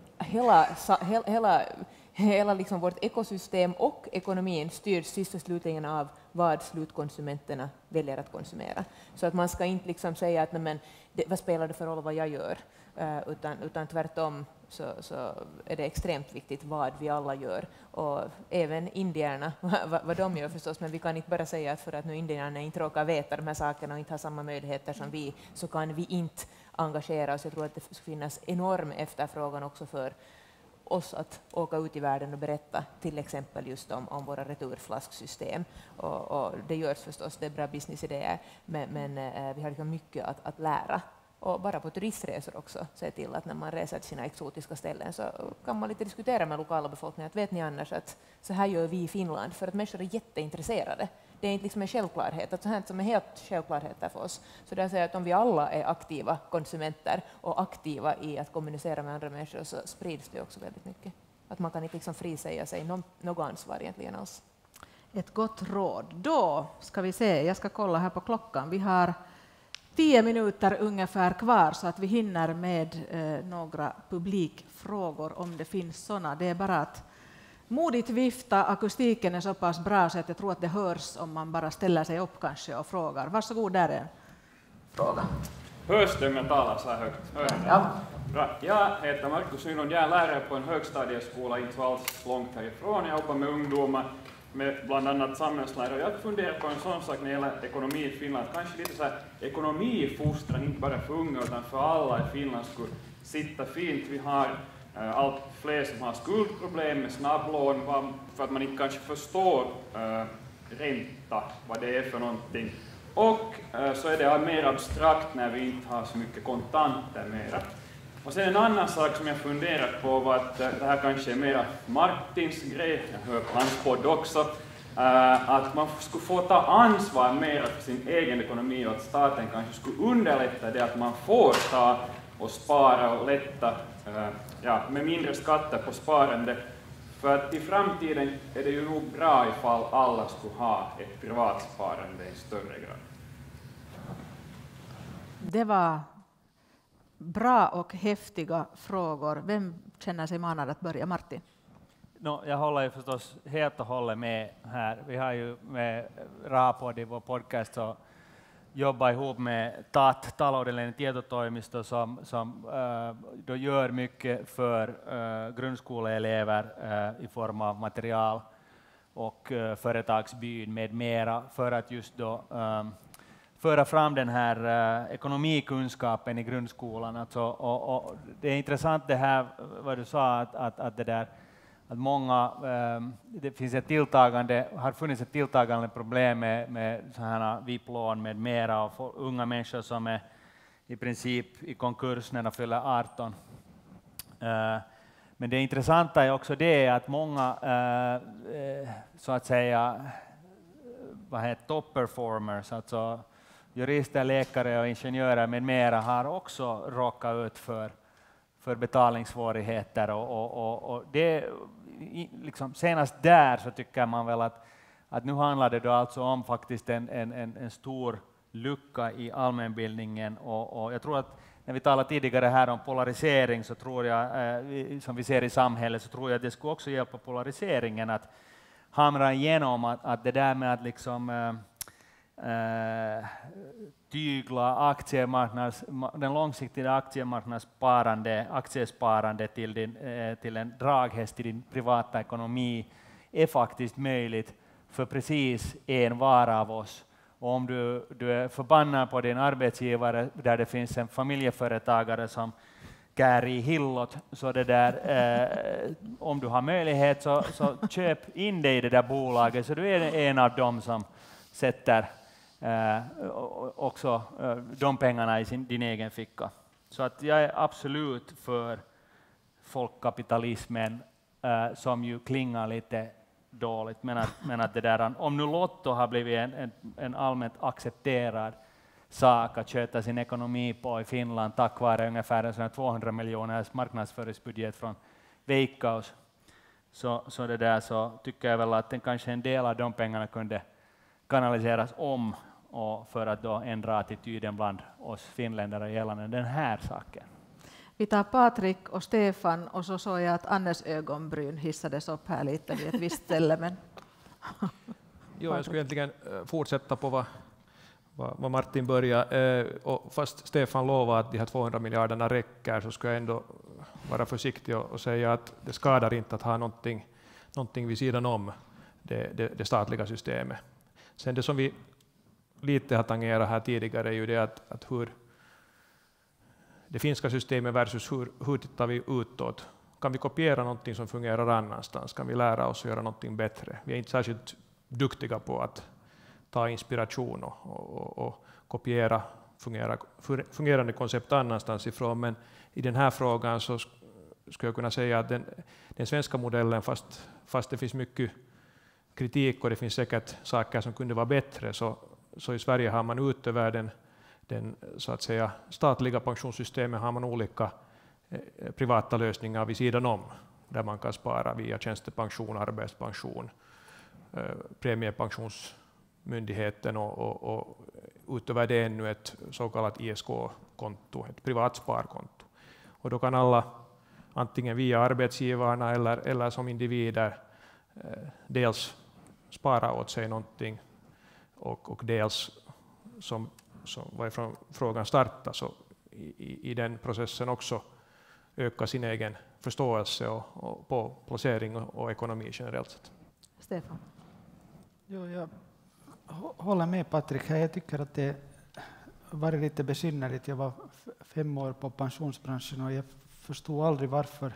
hela liksom vårt ekosystem och ekonomin styrs sist och slutligen av vad slutkonsumenterna väljer att konsumera. Så att man ska inte liksom säga att vad spelar det för roll vad jag gör, utan tvärtom så är det extremt viktigt vad vi alla gör. Och även indierna, vad de gör förstås, men vi kan inte bara säga att för att nu indierna inte råkar veta de här sakerna och inte har samma möjligheter som vi, så kan vi inte engagera oss. Jag tror att det ska finnas enorm efterfrågan också för oss att åka ut i världen och berätta till exempel just om våra returflasksystem. Och det görs förstås, det är bra businessidéer, men vi har liksom mycket att lära. Och bara på turistresor också, se till att när man reser till sina exotiska ställen så kan man lite diskutera med lokala befolkningen att vet ni annars att så här gör vi i Finland, för att människor är jätteintresserade. Det är inte liksom en självklarhet, att så här som är helt självklarheter för oss. Så där säger jag att om vi alla är aktiva konsumenter och aktiva i att kommunicera med andra människor så sprids det också väldigt mycket. Att man kan inte liksom frisäga sig något ansvar egentligen alls. ett gott råd. Då ska vi se, jag ska kolla här på klockan. Vi har 10 minuter ungefär kvar så att vi hinner med några publikfrågor om det finns sådana. Det är bara att modigt vifta, akustiken är så pass bra så att jag tror att det hörs om man bara ställer sig upp kanske och frågar. Varsågod, där är en fråga. Hörs det om jag talar så här högt? Ja. Bra. Jag heter Markus Nylund, jag är lärare på en högstadieskola inte så alls långt härifrån. Jag jobbar med ungdomar med bland annat samhällslära. Jag funderar på en sån sak när det gäller ekonomi i Finland. Kanske lite så här ekonomifostran, inte bara för unga utan för alla i Finland skulle sitta fint. Vi har allt fler som har skuldproblem med snabblån för att man inte kanske förstår ränta, vad det är för någonting. Och så är det mer abstrakt när vi inte har så mycket kontanter mera. Och sen en annan sak som jag funderat på var att det här kanske är mera Martins grej, jag hör på hans podd också, att man skulle få ta ansvar mer för sin egen ekonomi och att staten kanske skulle underlätta det att man får ta och spara och lätta med mindre skatter på sparande. För att i framtiden är det ju nog bra ifall alla skulle ha ett privatsparande i större grad. Det var bra och häftiga frågor. Vem känner sig manad att börja? Martin? Jag håller ju förstås helt och hållet med här. Vi har ju med Raapod i vår podcast och jobbar ihop med TAT, taloudellinen tietotoimisto, som då gör mycket för grundskoleelever i form av material och företagsbyn med mera för att just då föra fram den här ekonomikunskapen i grundskolan. Alltså, och det är intressant det här vad du sa att det där att många, det finns har funnits ett tilltagande problem med sådana VIP-lån med mera och unga människor som är i princip i konkurs när de fyller 18. Men det intressanta är också det att många så att säga top performers, alltså jurister, läkare och ingenjörer med mera har också råkat ut för betalningssvårigheter och det liksom senast där så tycker man väl att nu handlar det då alltså om faktiskt en stor lucka i allmänbildningen och jag tror att när vi talade tidigare här om polarisering så tror jag, som vi ser i samhället, så tror jag att det skulle också hjälpa polariseringen att hamra igenom att det där med att liksom tygla den långsiktiga aktiesparande till en draghäst i din privata ekonomi är faktiskt möjligt för precis en var av oss. Och om du är förbannad på din arbetsgivare där det finns en familjeföretagare som kär i hillot, så det där, om du har möjlighet så köp in dig i det där bolaget så du är en av dem som sätter också de pengarna i din egen ficka. Så att jag är absolut för folkkapitalismen som ju klingar lite dåligt, men att det där, om nu Lotto har blivit en allmänt accepterad sak att köta sin ekonomi på i Finland tack vare ungefär en 200 miljoners marknadsföringsbudget från Veikkaus, så det där, så tycker jag väl att kanske en del av de pengarna kunde kanaliseras om och för att då ändra attityden bland oss finländare gällande den här saken. Vi tar Patrik och Stefan och så såg jag att Annes ögonbryn hissades upp här lite vid ett visst ställe. Men jo, jag skulle egentligen fortsätta på vad Martin började. Och fast Stefan lovade att de här 200 miljarderna räcker så ska jag ändå vara försiktig och säga att det skadar inte att ha någonting vid sidan om det statliga systemet. Sen det som vi lite har tangerat här tidigare är ju det att hur det finska systemet versus hur tittar vi utåt. Kan vi kopiera någonting som fungerar annanstans? Kan vi lära oss att göra någonting bättre? Vi är inte särskilt duktiga på att ta inspiration och kopiera fungerande koncept annanstans ifrån. Men i den här frågan så skulle jag kunna säga att den svenska modellen, fast det finns mycket kritik och det finns säkert saker som kunde vara bättre, så i Sverige har man utöver den så att säga statliga pensionssystemet har man olika privata lösningar vid sidan om, där man kan spara via tjänstepension, arbetspension, premiepensionsmyndigheten och utöver det ännu ett så kallat ISK-konto, ett privat sparkonto. Och då kan alla antingen via arbetsgivarna eller som individer dels spara åt sig någonting och dels som varifrån frågan startar så i den processen också öka sin egen förståelse och på placering och ekonomi generellt sett. Stefan? Jo, jag håller med Patrik här. Jag tycker att det var lite besynnerligt. Jag var 5 år på pensionsbranschen och jag förstod aldrig varför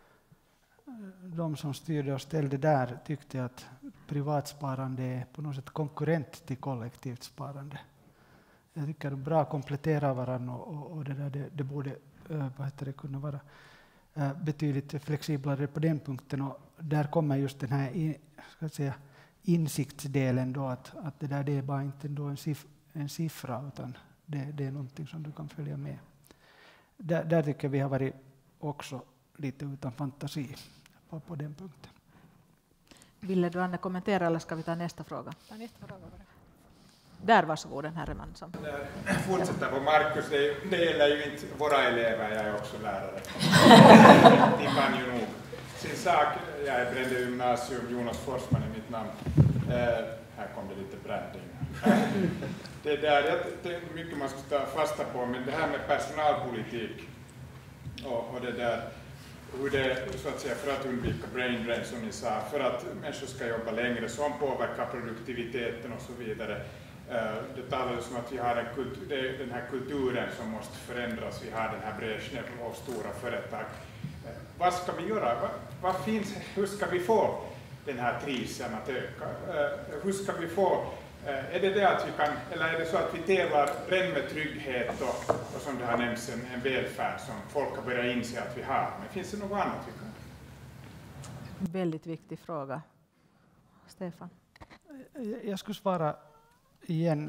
de som styrde och ställde där tyckte att privatsparande är på något sätt konkurrent till kollektivt sparande. Jag tycker att bra kompletterar varandra och det borde kunna vara betydligt flexiblare på den punkten. Och där kommer just den här insiktsdelen då att det är bara inte då en siffra utan det är någonting som du kan följa med. Där tycker vi har varit också lite utan fantasi på den punkten. Ville du Anne kommentera eller ska vi ta nästa fråga? Ta nästa fråga bara. Där, varsågod, den här mannen som. Fortsätta på Markus, det gäller ju inte våra elever, jag är också lärare. De kan ju nog sin sak. Jag är Brände gymnasium, Jonas Forsman är mitt namn. Här kom det lite branding. Det är mycket man ska ta fasta på, men det här med personalpolitik och det där, hur det så att säga för att undvika brain drain som ni sa, för att människor ska jobba längre som påverkar produktiviteten och så vidare. Det talades om att vi har den här kulturen som måste förändras, vi har den här Brezhnev av stora företag. Vad ska vi göra? Vad finns, hur ska vi få den här trivseln att öka? Hur ska vi få, är det att vi kan, eller är det så att vi tävlar redan med trygghet och som det har nämnts en välfärd som folk har börjat inse att vi har, men finns det något annat vi kan? Väldigt viktig fråga. Stefan? Jag skulle svara igen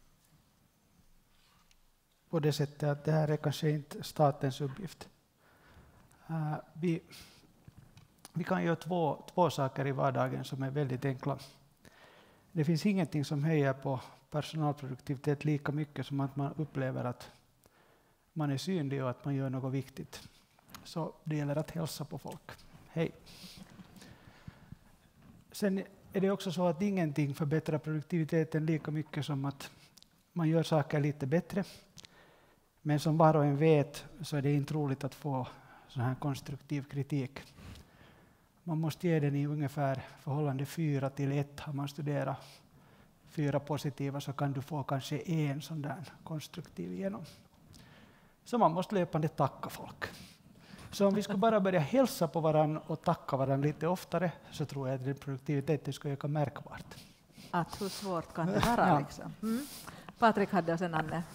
på det sättet att det här är kanske inte statens uppgift. Vi kan göra två saker i vardagen som är väldigt enkla. Det finns ingenting som höjer på personalproduktivitet lika mycket som att man upplever att man är synlig och att man gör något viktigt. Så det gäller att hälsa på folk. Hej. Sen är det också så att ingenting förbättrar produktiviteten lika mycket som att man gör saker lite bättre. Men som var och en vet så är det inte roligt att få sån här konstruktiv kritik. Man måste ge den i ungefär förhållande 4 till 1. Har man studerat 4 positiva så kan du få kanske 1 sån där konstruktiv igenom. Så man måste löpande tacka folk. Så om vi ska bara börja hälsa på varandra och tacka varandra lite oftare så tror jag att produktiviteten ska öka märkbart. Att hur svårt kan det vara liksom? Patrik hade och sen Anne.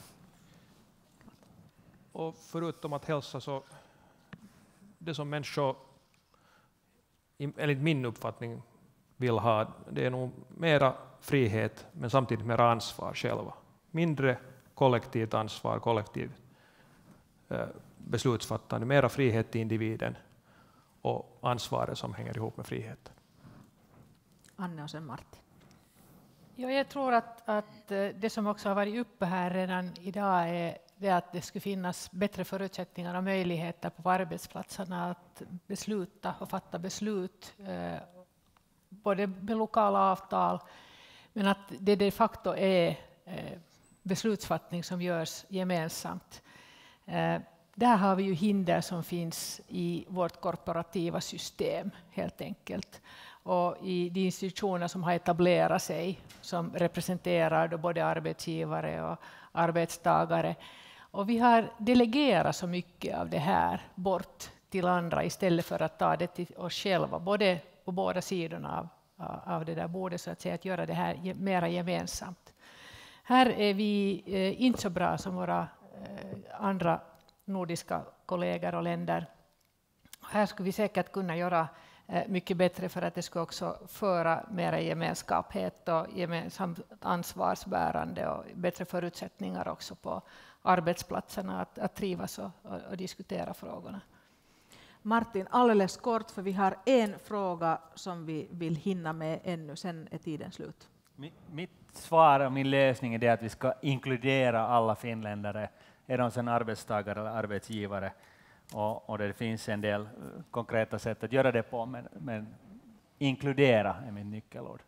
Och förutom att hälsa så det som människor enligt min uppfattning vill ha, det är nog mera frihet men samtidigt mera ansvar själva. Mindre kollektivt ansvar, kollektiv beslutsfattande, mera frihet till individen och ansvaret som hänger ihop med friheten. Anne och sen Martin. Ja, jag tror att det som också har varit uppe här redan idag är det att det skulle finnas bättre förutsättningar och möjligheter på arbetsplatserna att besluta och fatta beslut, både med lokala avtal, men att det de facto är beslutsfattning som görs gemensamt. Där har vi ju hinder som finns i vårt korporativa system helt enkelt. Och i de institutioner som har etablerat sig som representerar då både arbetsgivare och arbetstagare. Och vi har delegerat så mycket av det här bort till andra istället för att ta det till oss själva, både på båda sidorna av det där bordet, så att säga, att göra det här mera gemensamt. Här är vi inte så bra som våra andra nordiska kollegor och länder. Här skulle vi säkert kunna göra mycket bättre för att det ska också föra mera gemenskaphet och gemensamt ansvarsbärande och bättre förutsättningar också på arbetsplatserna att trivas och diskutera frågorna. Martin, alldeles kort, för vi har en fråga som vi vill hinna med ännu, sen är tiden slut. Mitt svar och min lösning är det att vi ska inkludera alla finländare, är de sedan arbetstagare eller arbetsgivare. Och det finns en del konkreta sätt att göra det på, men inkludera är min nyckelord.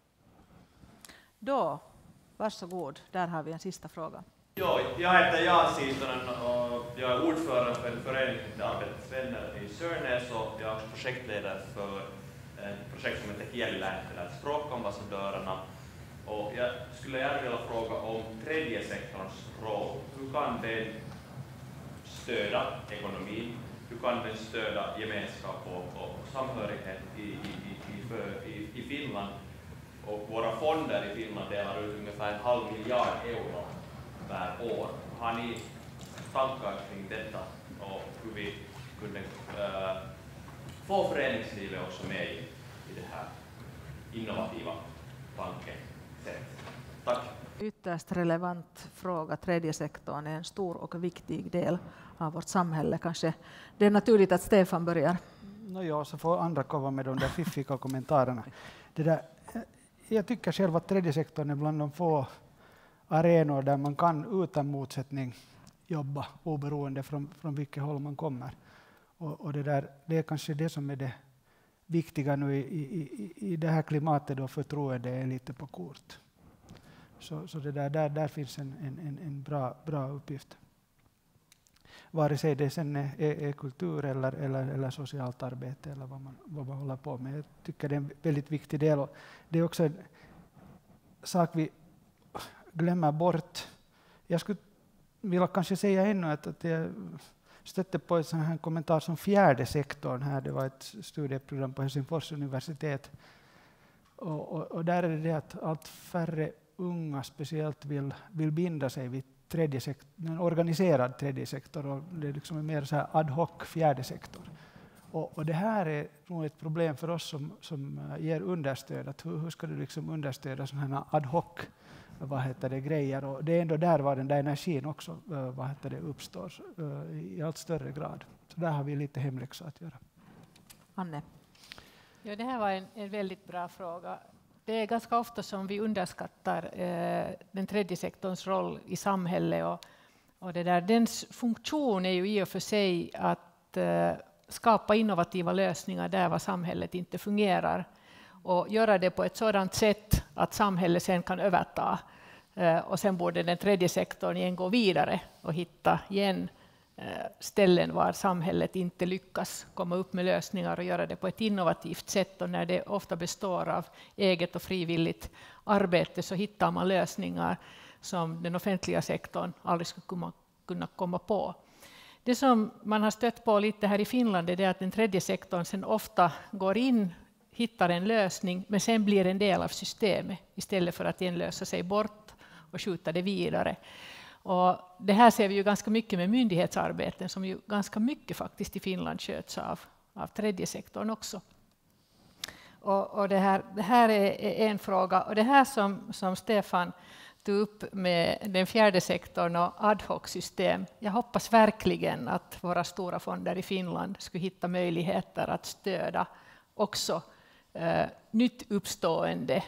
Då, varsågod, där har vi en sista fråga. Ja, jag heter Jan Siitonen och jag är ordförande för en förening som Arbetets vänner i Sörnäs och jag är projektledare för ett projekt som heter Kielilä, eller språkambassadörerna. Och jag skulle gärna vilja fråga om tredje sektorns roll. Hur kan den stödja ekonomin? Hur kan den stödja gemenskap och samhörighet i Finland? Och våra fonder i Finland delar ut ungefär 0,5 miljard euro per år. Har ni tankar kring detta och hur vi kunde få föreningslivet också med i det här innovativa tankesättet? Tack. Ytterst relevant fråga. Tredje sektorn är en stor och viktig del av vårt samhälle. Kanske det är naturligt att Stefan börjar. Ja, så får andra komma med de där fiffiga kommentarerna. Jag tycker själv att tredje sektorn är bland de få arenor där man kan utan motsättning jobba oberoende från vilket håll man kommer. Och det är kanske det som är det viktiga nu i det här klimatet då förtroende är lite på kort. Så där finns en bra uppgift. Vare sig det sen är kultur eller socialt arbete eller vad man håller på med. Jag tycker det är en väldigt viktig del. Och det är också en sak vi glömmer bort. Jag skulle vilja kanske säga ännu att jag stötte på en sån här kommentar som fjärde sektorn här. Det var ett studieprogram på Helsingfors universitet. Och där är det att allt färre unga speciellt vill binda sig vid en organiserad tredje sektor. Och det är liksom en mer så här ad hoc fjärde sektor. Och det här är nog ett problem för oss som ger understöd. Att hur ska du liksom understöda sådana här ad hoc grejer? Och det är ändå där var den där energin också uppstår i allt större grad. Så där har vi lite hemläxa att göra. Anne? Ja, det här var en väldigt bra fråga. Det är ganska ofta som vi underskattar den tredje sektorns roll i samhället. Och dens funktion är ju i och för sig att skapa innovativa lösningar där var samhället inte fungerar. Och göra det på ett sådant sätt att samhället sen kan överta. Och sen borde den tredje sektorn igen gå vidare och hitta igen ställen var samhället inte lyckas komma upp med lösningar och göra det på ett innovativt sätt. Och när det ofta består av eget och frivilligt arbete så hittar man lösningar som den offentliga sektorn aldrig skulle kunna komma på. Det som man har stött på lite här i Finland är det att den tredje sektorn sen ofta går in, hittar en lösning, men sen blir en del av systemet istället för att lösa sig bort och skjuta det vidare. Och det här ser vi ju ganska mycket med myndighetsarbeten som ju ganska mycket faktiskt i Finland sköts av tredje sektorn också. Och det här är en fråga. Och det här som Stefan tog upp med den fjärde sektorn och ad hoc-system. Jag hoppas verkligen att våra stora fonder i Finland skulle hitta möjligheter att stödja också nytt uppstående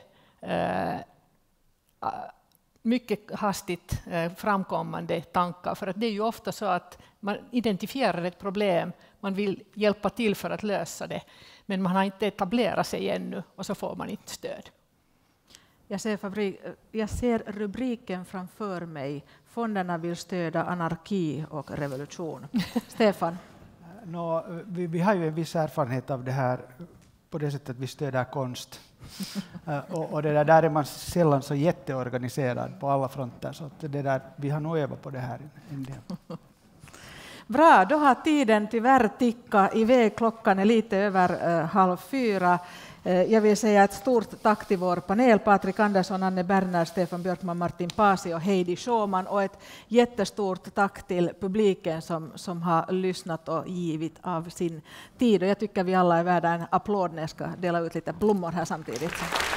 mycket hastigt framkommande tankar. För att det är ju ofta så att man identifierar ett problem, man vill hjälpa till för att lösa det, men man har inte etablerat sig ännu och så får man inte stöd. Jag ser rubriken framför mig. Fonderna vill stödja anarki och revolution. Stefan? Vi har ju en viss erfarenhet av det här på det sättet att vi stödjer konst. Och det där är man sällan så jätteorganiserad på alla fronter. Så att vi har nog övat på det här en del. Bra, då har tiden tyvärr tickat iväg. Klockan är lite över 3:30. Jag vill säga ett stort tack till vår panel, Patrik Andersson, Anne Berner, Stefan Björkman, Martin Pasi och Heidi Schauman. Och ett jättestort tack till publiken som har lyssnat och givit av sin tid. Och jag tycker vi alla är värda en applåd när jag ska dela ut lite blommor här samtidigt.